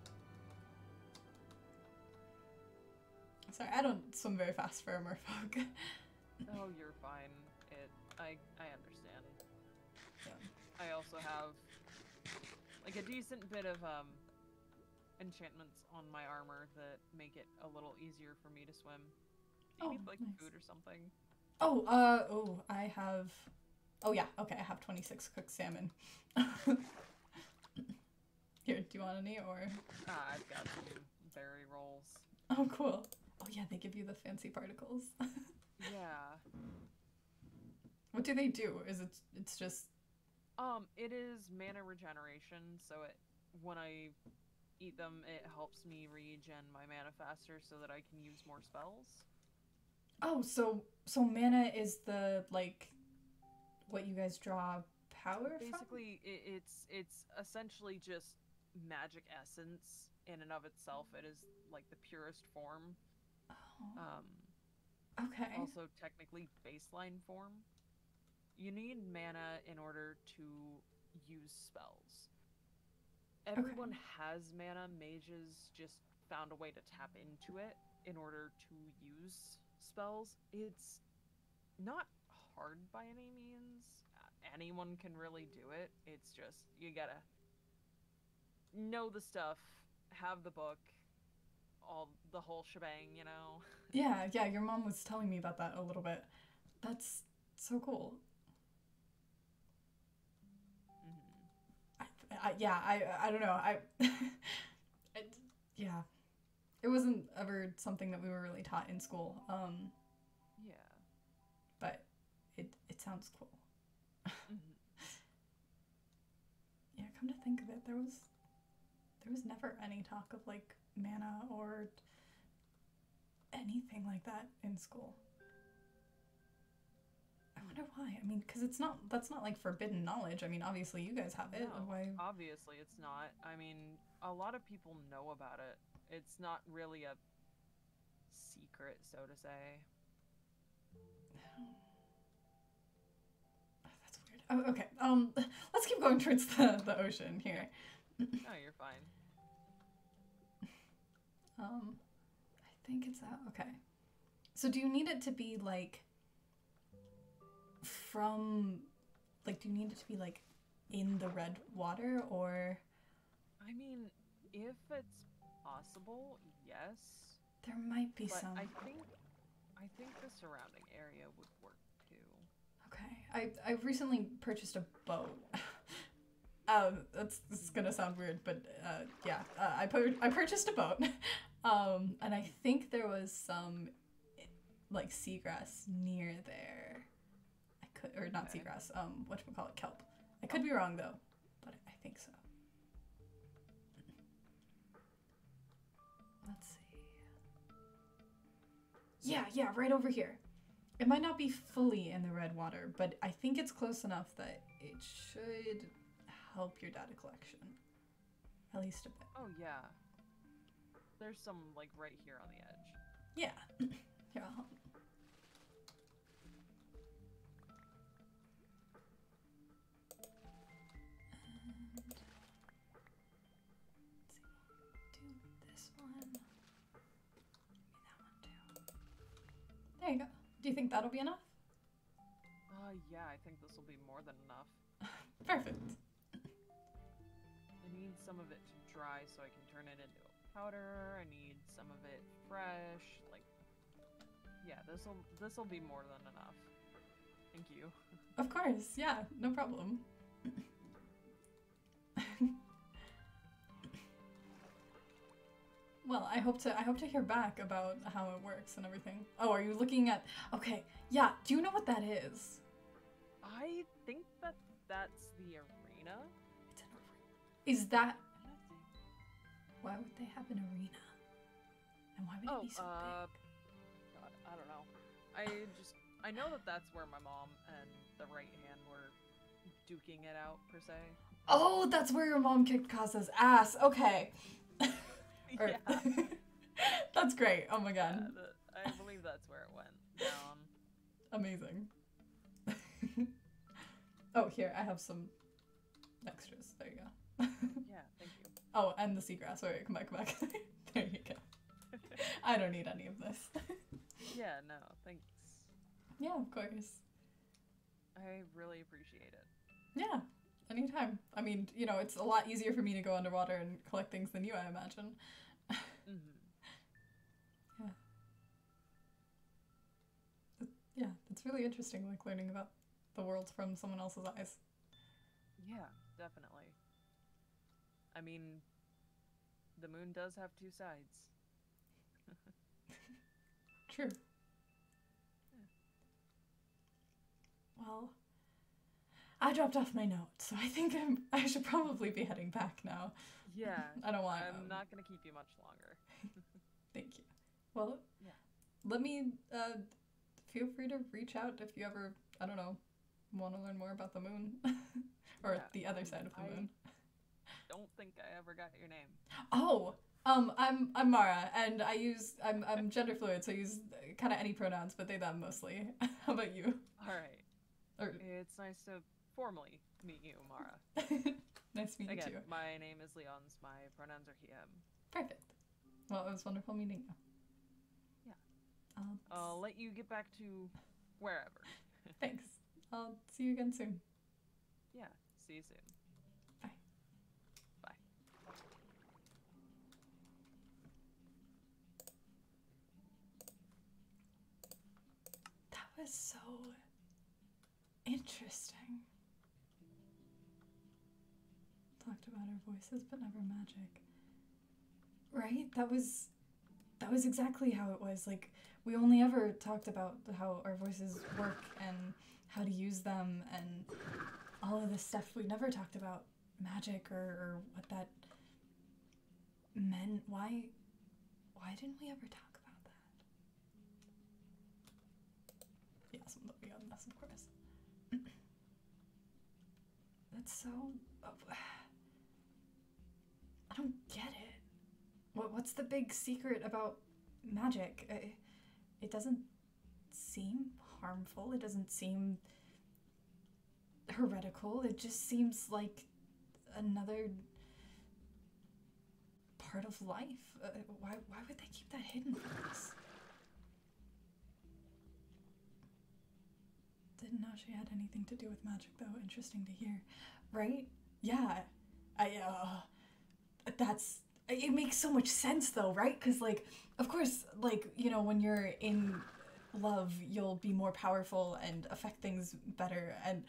Sorry, I don't swim very fast for a merfolk. Oh, you're fine. I understand. Yeah. I also have like a decent bit of enchantments on my armor that make it a little easier for me to swim. Do you need like nice. food or something? Oh, I have... Oh yeah, okay, I have 26 cooked salmon. Here, do you want any, or...? I've got some berry rolls. Oh, cool. Oh yeah, they give you the fancy particles. Yeah. What do they do? It's just... It is mana regeneration, so it when I eat them, it helps me regen my mana faster so that I can use more spells. Oh, so mana is the like what you guys draw power Basically, it's essentially just magic essence in and of itself. It is like the purest form. from? Oh, okay. Also technically baseline form. You need mana in order to use spells. Everyone has mana. Mages just found a way to tap into it in order to use spells. It's not hard by any means. Anyone can really do it. It's just you gotta know the stuff, have the book, all the whole shebang, you know. Yeah, your mom was telling me about that a little bit. That's so cool. I don't know. Yeah. It wasn't ever something that we were really taught in school. Yeah. But it sounds cool. Yeah, come to think of it, there was never any talk of like mana or anything like that in school. I wonder why. I mean, because that's not like forbidden knowledge. I mean, obviously you guys have it. No, Why? obviously it's not. I mean, a lot of people know about it. It's not really a secret, so to say. That's weird. Oh, okay. Let's keep going towards the ocean here. No, you're fine. I think it's that. Okay. So do you need it to be like from, like, do you need it to be like in the red water or? I mean, if it's possible, yes. There might be But some. I think the surrounding area would work too. Okay. I recently purchased a boat. This is gonna sound weird, but yeah. I purchased a boat. And I think there was some like seagrass near there. Or not Okay. seagrass. Whatchamacallit, kelp. I could be wrong though, but I think so. Let's see. Yeah, right over here. It might not be fully in the red water, but I think it's close enough that it should help your data collection. At least a bit. Oh yeah. There's some like right here on the edge. Yeah. Here, I'll help. There you go. Do you think that'll be enough? Yeah, I think this will be more than enough. Perfect. I need some of it to dry so I can turn it into a powder. I need some of it fresh. Like, yeah, this'll be more than enough. Thank you. Of course, yeah, no problem. Well, I hope to hear back about how it works and everything. Oh, are you looking at? Okay, yeah. Do you know what that is? I think that's the arena. It's an arena. Is that? I think. Why would they have an arena? And why would it be so big? God, I don't know. I know that that's where my mom and the right hand were duking it out per se. Oh, that's where your mom kicked Kasa's ass. Okay. Yeah. That's great. Oh my god. Yeah, I believe that's where it went down. Amazing. Oh, here, I have some extras. There you go. Yeah, thank you. Oh, and the seagrass. Wait, come back. There you go. I don't need any of this. Yeah, no, thanks. Yeah, of course. I really appreciate it. Yeah, anytime. I mean, you know, it's a lot easier for me to go underwater and collect things than you, I imagine. Mm-hmm. Yeah, it's really interesting, like, learning about the world from someone else's eyes. Yeah, definitely. I mean, the moon does have two sides. True. Well, I dropped off my note, so I think I should probably be heading back now. Yeah. I don't want. I'm not gonna keep you much longer. Thank you. Well, Yeah. let me. Feel free to reach out if you ever, I don't know, want to learn more about the moon, or Yeah, the other side of the moon. Don't think I ever got your name. Oh, I'm Mara, and I'm gender fluid, so I use kind of any pronouns, but they them mostly. How about you? All right. Or It's nice to formally meet you, Mara. nice to meet you Again, too. my name is Leon's. My pronouns are he, him. Perfect. Well, it was wonderful meeting you. Yeah. Um, I'll let you get back to wherever. Thanks. I'll see you again soon. Yeah. See you soon. Bye. Bye. That was so interesting. Talked about our voices, but never magic. Right? That was exactly how it was. Like, we only ever talked about how our voices work and how to use them and all of this stuff. We never talked about magic or what that meant. Why didn't we ever talk about that? Yes, I'm looking on this, of course. That's so... I don't get it. What's the big secret about magic? It doesn't seem harmful. It doesn't seem heretical. It just seems like another part of life. Why would they keep that hidden from us? Didn't know she had anything to do with magic, though. Interesting to hear. Right? Yeah. It makes so much sense, though, right? Because, like, of course, like, you know, when you're in love, you'll be more powerful and affect things better, and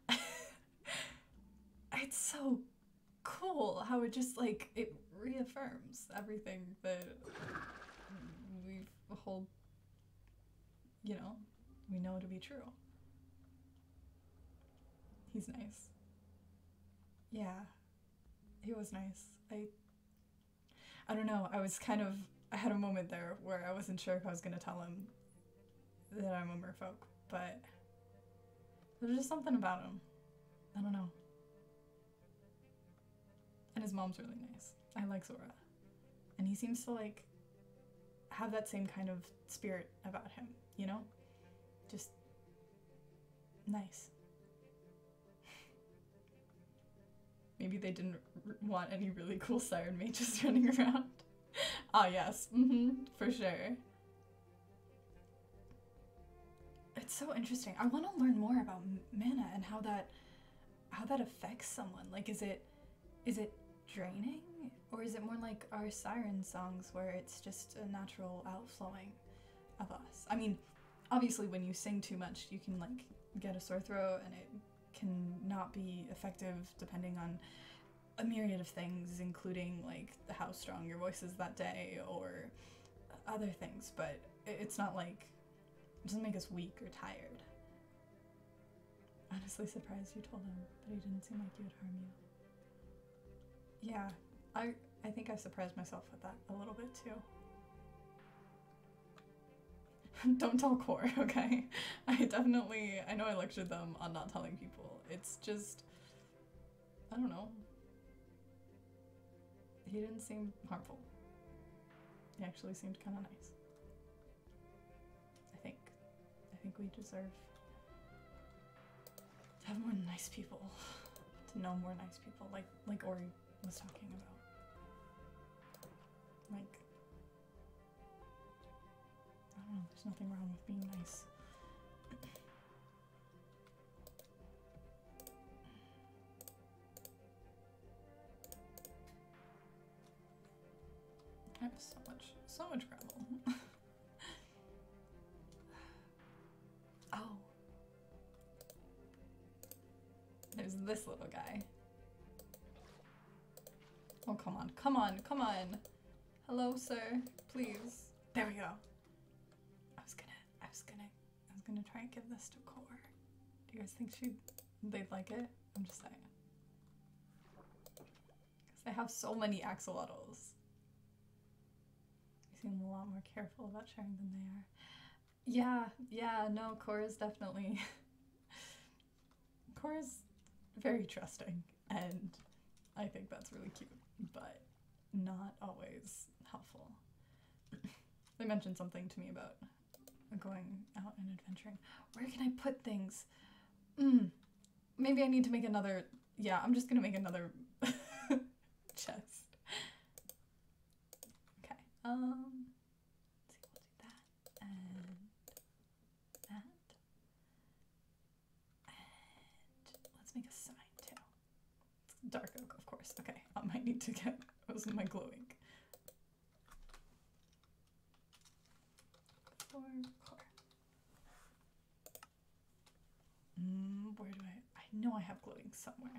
it's so cool how it just, like, it reaffirms everything that we hold, you know, we know to be true. He's nice. Yeah, he was nice. I don't know, I had a moment there where I wasn't sure if I was gonna tell him that I'm a merfolk, but there's just something about him. I don't know. And his mom's really nice. I like Zora. And he seems to, like, have that same kind of spirit about him, you know? Just nice. Maybe they didn't want any really cool siren mages running around. Ah, yes. For sure. It's so interesting. I want to learn more about mana and how that affects someone. Like, is it draining, or is it more like our siren songs where it's just a natural outflowing of us? I mean, obviously when you sing too much, you can, like, get a sore throat, and it can not be effective depending on a myriad of things, including, like, how strong your voice is that day or other things, but it's not like, it doesn't make us weak or tired. Honestly surprised you told him, but he didn't seem like he would harm you. Yeah, I think I surprised myself with that a little bit too. Don't tell Core, okay? I know I lectured them on not telling people. It's just, I don't know. He didn't seem harmful. He actually seemed kind of nice. I think we deserve to have more nice people, to know more nice people, like Ori was talking about. Like, I don't know, there's nothing wrong with being nice. I have so much gravel. Oh. There's this little guy. Oh, come on. Hello, sir. Please. There we go. I was gonna try and give this to Core. Do you guys think they'd like it? I'm just saying. I have so many axolotls. You seem a lot more careful about sharing than they are. Yeah, no, Cora's definitely... Cora's very trusting, and I think that's really cute, but not always helpful. They mentioned something to me about going out and adventuring. Where can I put things? Maybe I need to make another... Yeah, I'm just gonna make another chest. Okay, let's see, we'll do that, and that. And let's make a sign, too. It's dark oak, of course. Okay, I might need to get those in my glow ink. For core. Where do I know I have glow ink somewhere.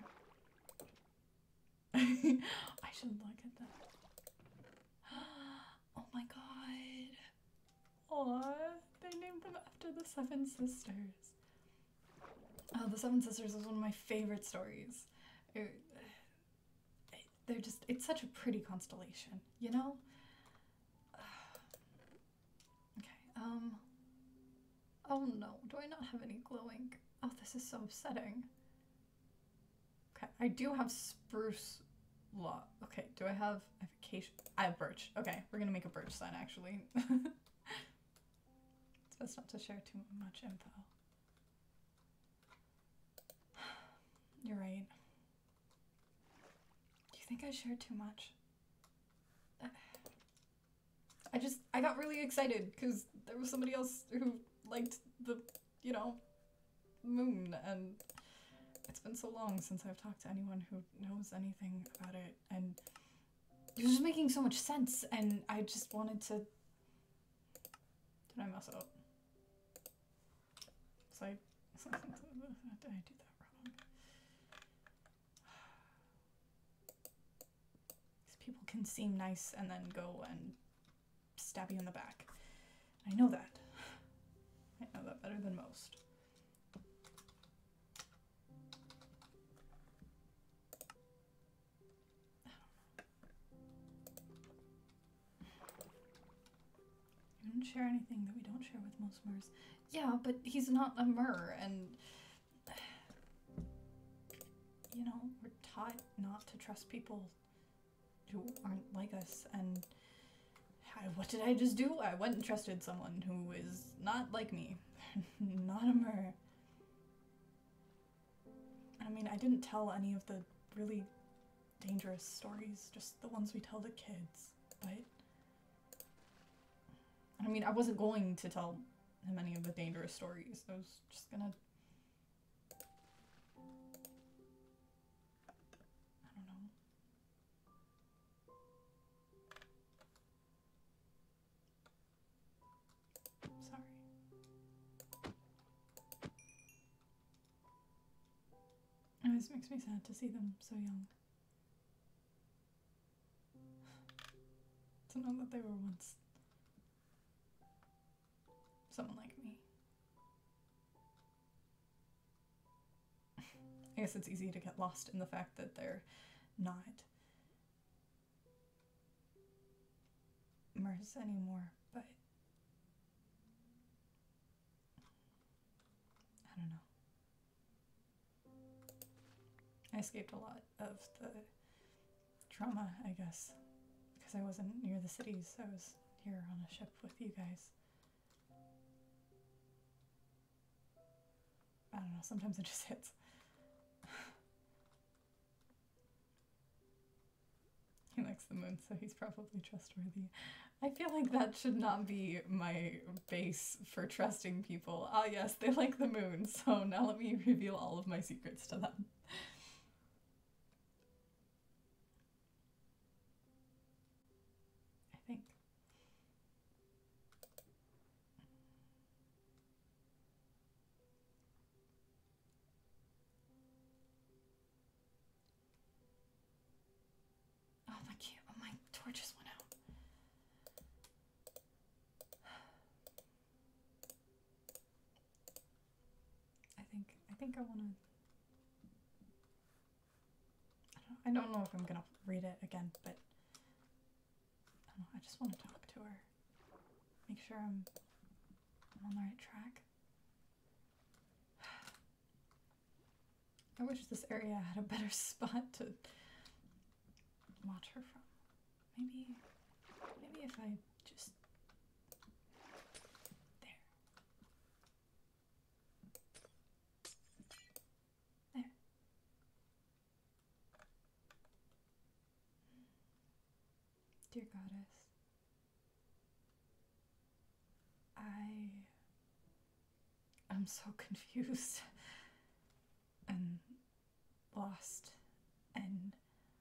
I should look at that. Oh my god. Aw, they named them after the Seven Sisters. Oh, the Seven Sisters is one of my favorite stories. They're just, it's such a pretty constellation, you know? Okay, oh no, do I not have any glow ink? Oh, this is so upsetting. Okay, I do have spruce log. Okay, do I have acacia? I have birch. Okay, we're gonna make a birch sign, actually. It's best not to share too much info. You're right. Do you think I shared too much? I got really excited because there was somebody else who liked the, you know, moon, and it's been so long since I've talked to anyone who knows anything about it, and it was just making so much sense, and I just wanted to... Did I mess up? Did I do that wrong? These people can seem nice and then go and stab you in the back. I know that. I know that better than most. You don't share anything that we don't share with most Murs. Yeah, but he's not a Mur, and... You know, we're taught not to trust people who aren't like us, and... what did I just do? I went and trusted someone who is not like me. Not a Mur. I mean, I didn't tell any of the really dangerous stories, just the ones we tell the kids, but... I mean, I wasn't going to tell him any of the dangerous stories. I was just gonna... I don't know. Sorry. It always makes me sad to see them so young. To know that they were once someone like me. I guess it's easy to get lost in the fact that they're not Murs anymore, but I don't know. I escaped a lot of the trauma, I guess, because I wasn't near the cities. I was here on a ship with you guys. I don't know, sometimes it just hits. He likes the moon, so he's probably trustworthy. I feel like that should not be my base for trusting people. Ah yes, they like the moon, so now let me reveal all of my secrets to them. I think. Oh my torches went out. I think I wanna... I don't know, I don't know if I'm gonna read it again, but I don't know, I just want to talk to her. Make sure I'm on the right track. I wish this area had a better spot to watch her from. Maybe if I just... There. There. Dear Goddess, I'm so confused and lost, and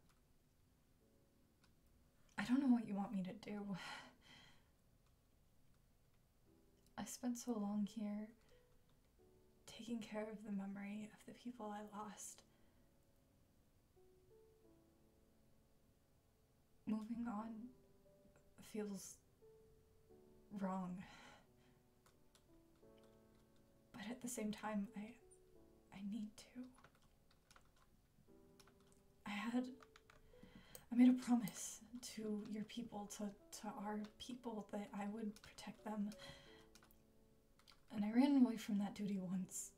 I don't know what you want me to do. I spent so long here taking care of the memory of the people I lost. Moving on feels wrong. But at the same time, I need to. I made a promise to your people, to our people, that I would protect them. And I ran away from that duty once.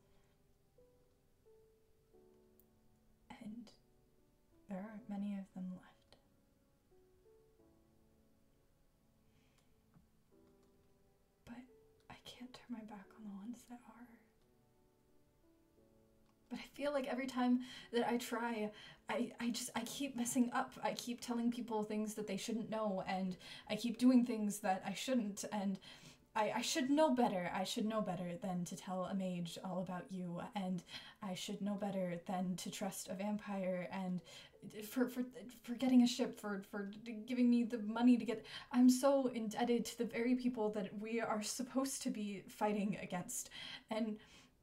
And there aren't many of them left. But I can't turn my back on the ones that are. But I feel like every time that I try, I keep messing up. I keep telling people things that they shouldn't know, and I keep doing things that I shouldn't, and I should know better. I should know better than to tell a mage all about you, and I should know better than to trust a vampire, and for getting a ship, for giving me the money to get... I'm so indebted to the very people that we are supposed to be fighting against, and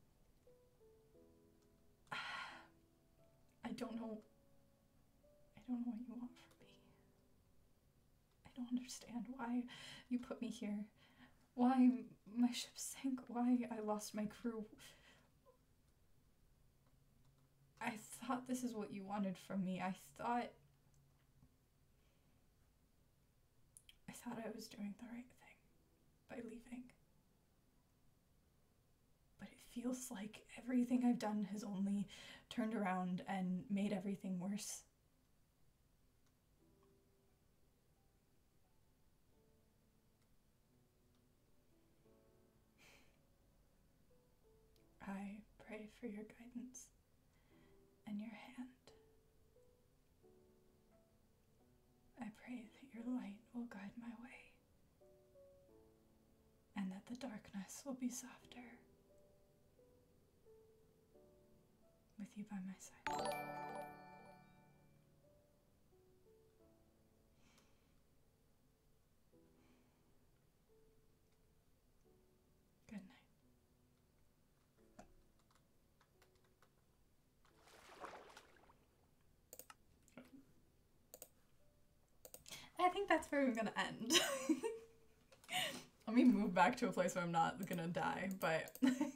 I don't know what you want from me. I don't understand why you put me here. Why my ship sank. Why I lost my crew. I thought this is what you wanted from me. I thought I was doing the right thing by leaving. But it feels like everything I've done has only turned around and made everything worse. I pray for your guidance and your hand. I pray that your light will guide my way, and that the darkness will be softer with you by my side. Good night. I think that's where we're gonna end. Let me move back to a place where I'm not gonna die, but...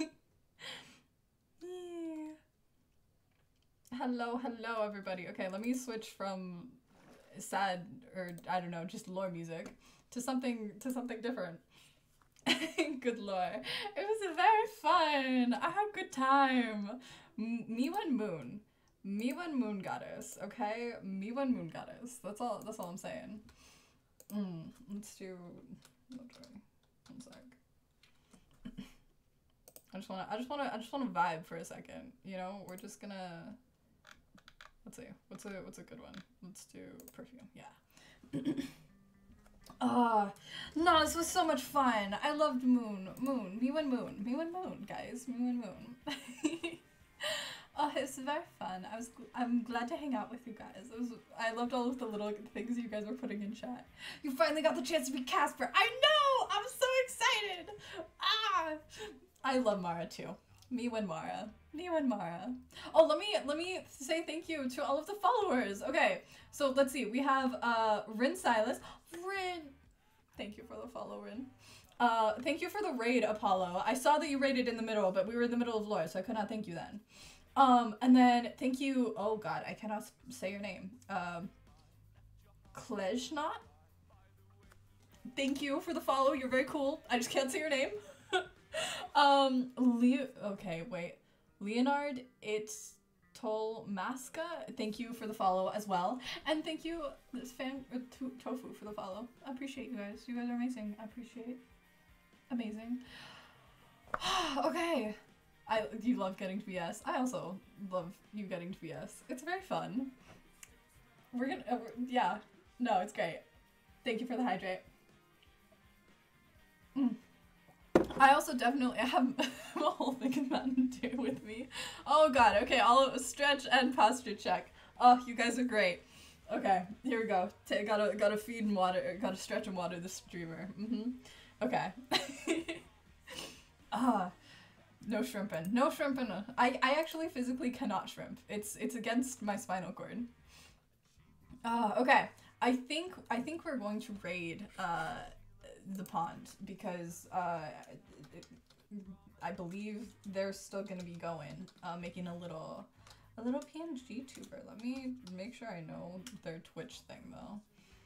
Yeah. Hello everybody. Okay, let me switch from sad, or I don't know, just lore music to something different. Good lore. It was very fun. I had a good time. Miwen Moon. Miwen Moon Goddess, okay? Miwen Moon Goddess. That's all I'm saying. Let's do... One sec. I just wanna vibe for a second. You know, we're just gonna... Let's see. What's a good one? Let's do Perfume. Yeah. No, this was so much fun. I loved Moon, Miwen Moon, guys, Miwen Moon. Oh, it was very fun. I'm glad to hang out with you guys. I loved all of the little things you guys were putting in chat. You finally got the chance to be Casper. I know! I'm so excited! I love Mara too. Miwen Mara. Oh, let me say thank you to all of the followers. Okay, so let's see. We have Rin Silas. Rin, thank you for the follow, Rin. Thank you for the raid, Apollo. I saw that you raided in the middle, but we were in the middle of lore, so I could not thank you then. And then thank you. Oh God, I cannot say your name. Klejnot. Thank you for the follow. You're very cool. I just can't say your name. Okay, wait. Leonard, it's Tolmaska. Thank you for the follow as well. And thank you, this fan, Tofu, for the follow. I appreciate you guys. You guys are amazing. I appreciate. Amazing. Okay. You love getting to BS. I also love you getting to BS. It's very fun. We're gonna, yeah. No, it's great. Thank you for the hydrate. I also definitely have a whole thing of Mountain Dew with me. Oh God, okay, I'll stretch and posture check. Oh, you guys are great. Okay, here we go. Gotta feed and water, gotta stretch and water the streamer. Okay. No shrimping. No shrimping. I actually physically cannot shrimp. It's against my spinal cord. Okay. I think we're going to raid the pond because I believe they're still gonna be going, making a little PNG tuber. Let me make sure I know their Twitch thing though.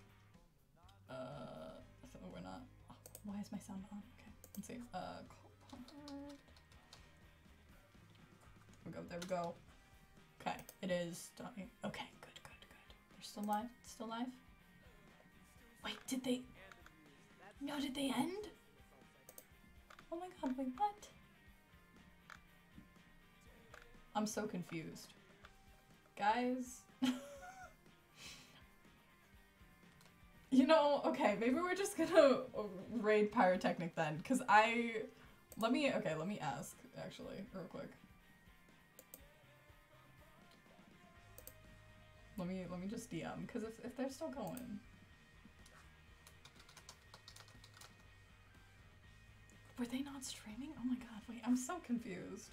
So we're not. Oh, why is my sound on? Okay, let's see. There we go. Okay, it is done. Okay, good. They're still live? Still live? Wait, did they? No, did they end? Oh my God, wait, what? I'm so confused. Guys? You know, okay, maybe we're just gonna raid Pyrotechnic then, because let me ask, actually, real quick. Let me just DM, because if they're still going. Were they not streaming? Oh my God, wait, I'm so confused.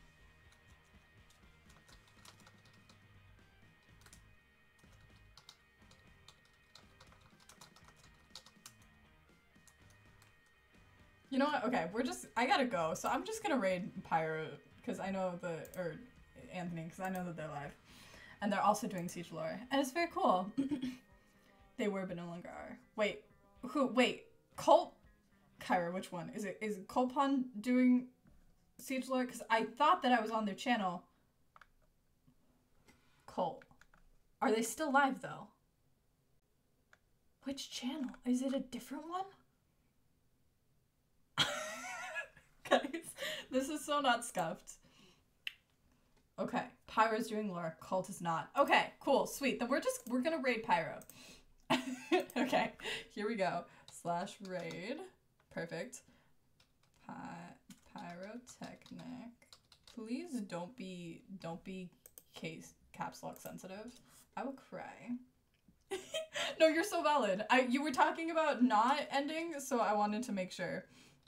You know what? Okay, I gotta go, so I'm just gonna raid Pyro, because I know Anthony, because I know that they're live. And they're also doing Siege Lore, and it's very cool. They were, but no longer are. Wait, Colt? Kyra, which one? Is Colpon doing Siege Lore? Because I thought that I was on their channel. Colt. Are they still live, though? Which channel? Is it a different one? Guys, this is so not scuffed. Okay, Pyro's doing lore, Cult is not. Okay, cool, sweet. Then we're gonna raid Pyro. Okay, here we go. /raid. Perfect. Pyrotechnic. Please don't be caps lock sensitive. I will cry. No, you're so valid. You were talking about not ending, so I wanted to make sure.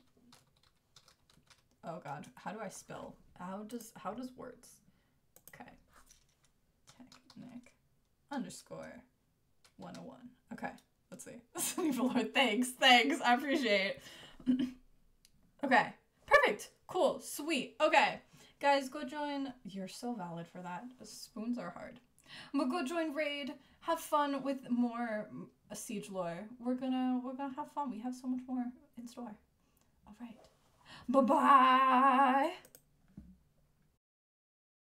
Oh God, how do I spell? How does words? Okay. Technic _ 101. Okay, let's see. Thanks. I appreciate it. Okay, perfect. Cool, sweet. Okay, guys, go join. You're so valid for that. Spoons are hard. But go join raid. Have fun with more Siege Lore. We're gonna have fun. We have so much more in store. All right. Bye-bye.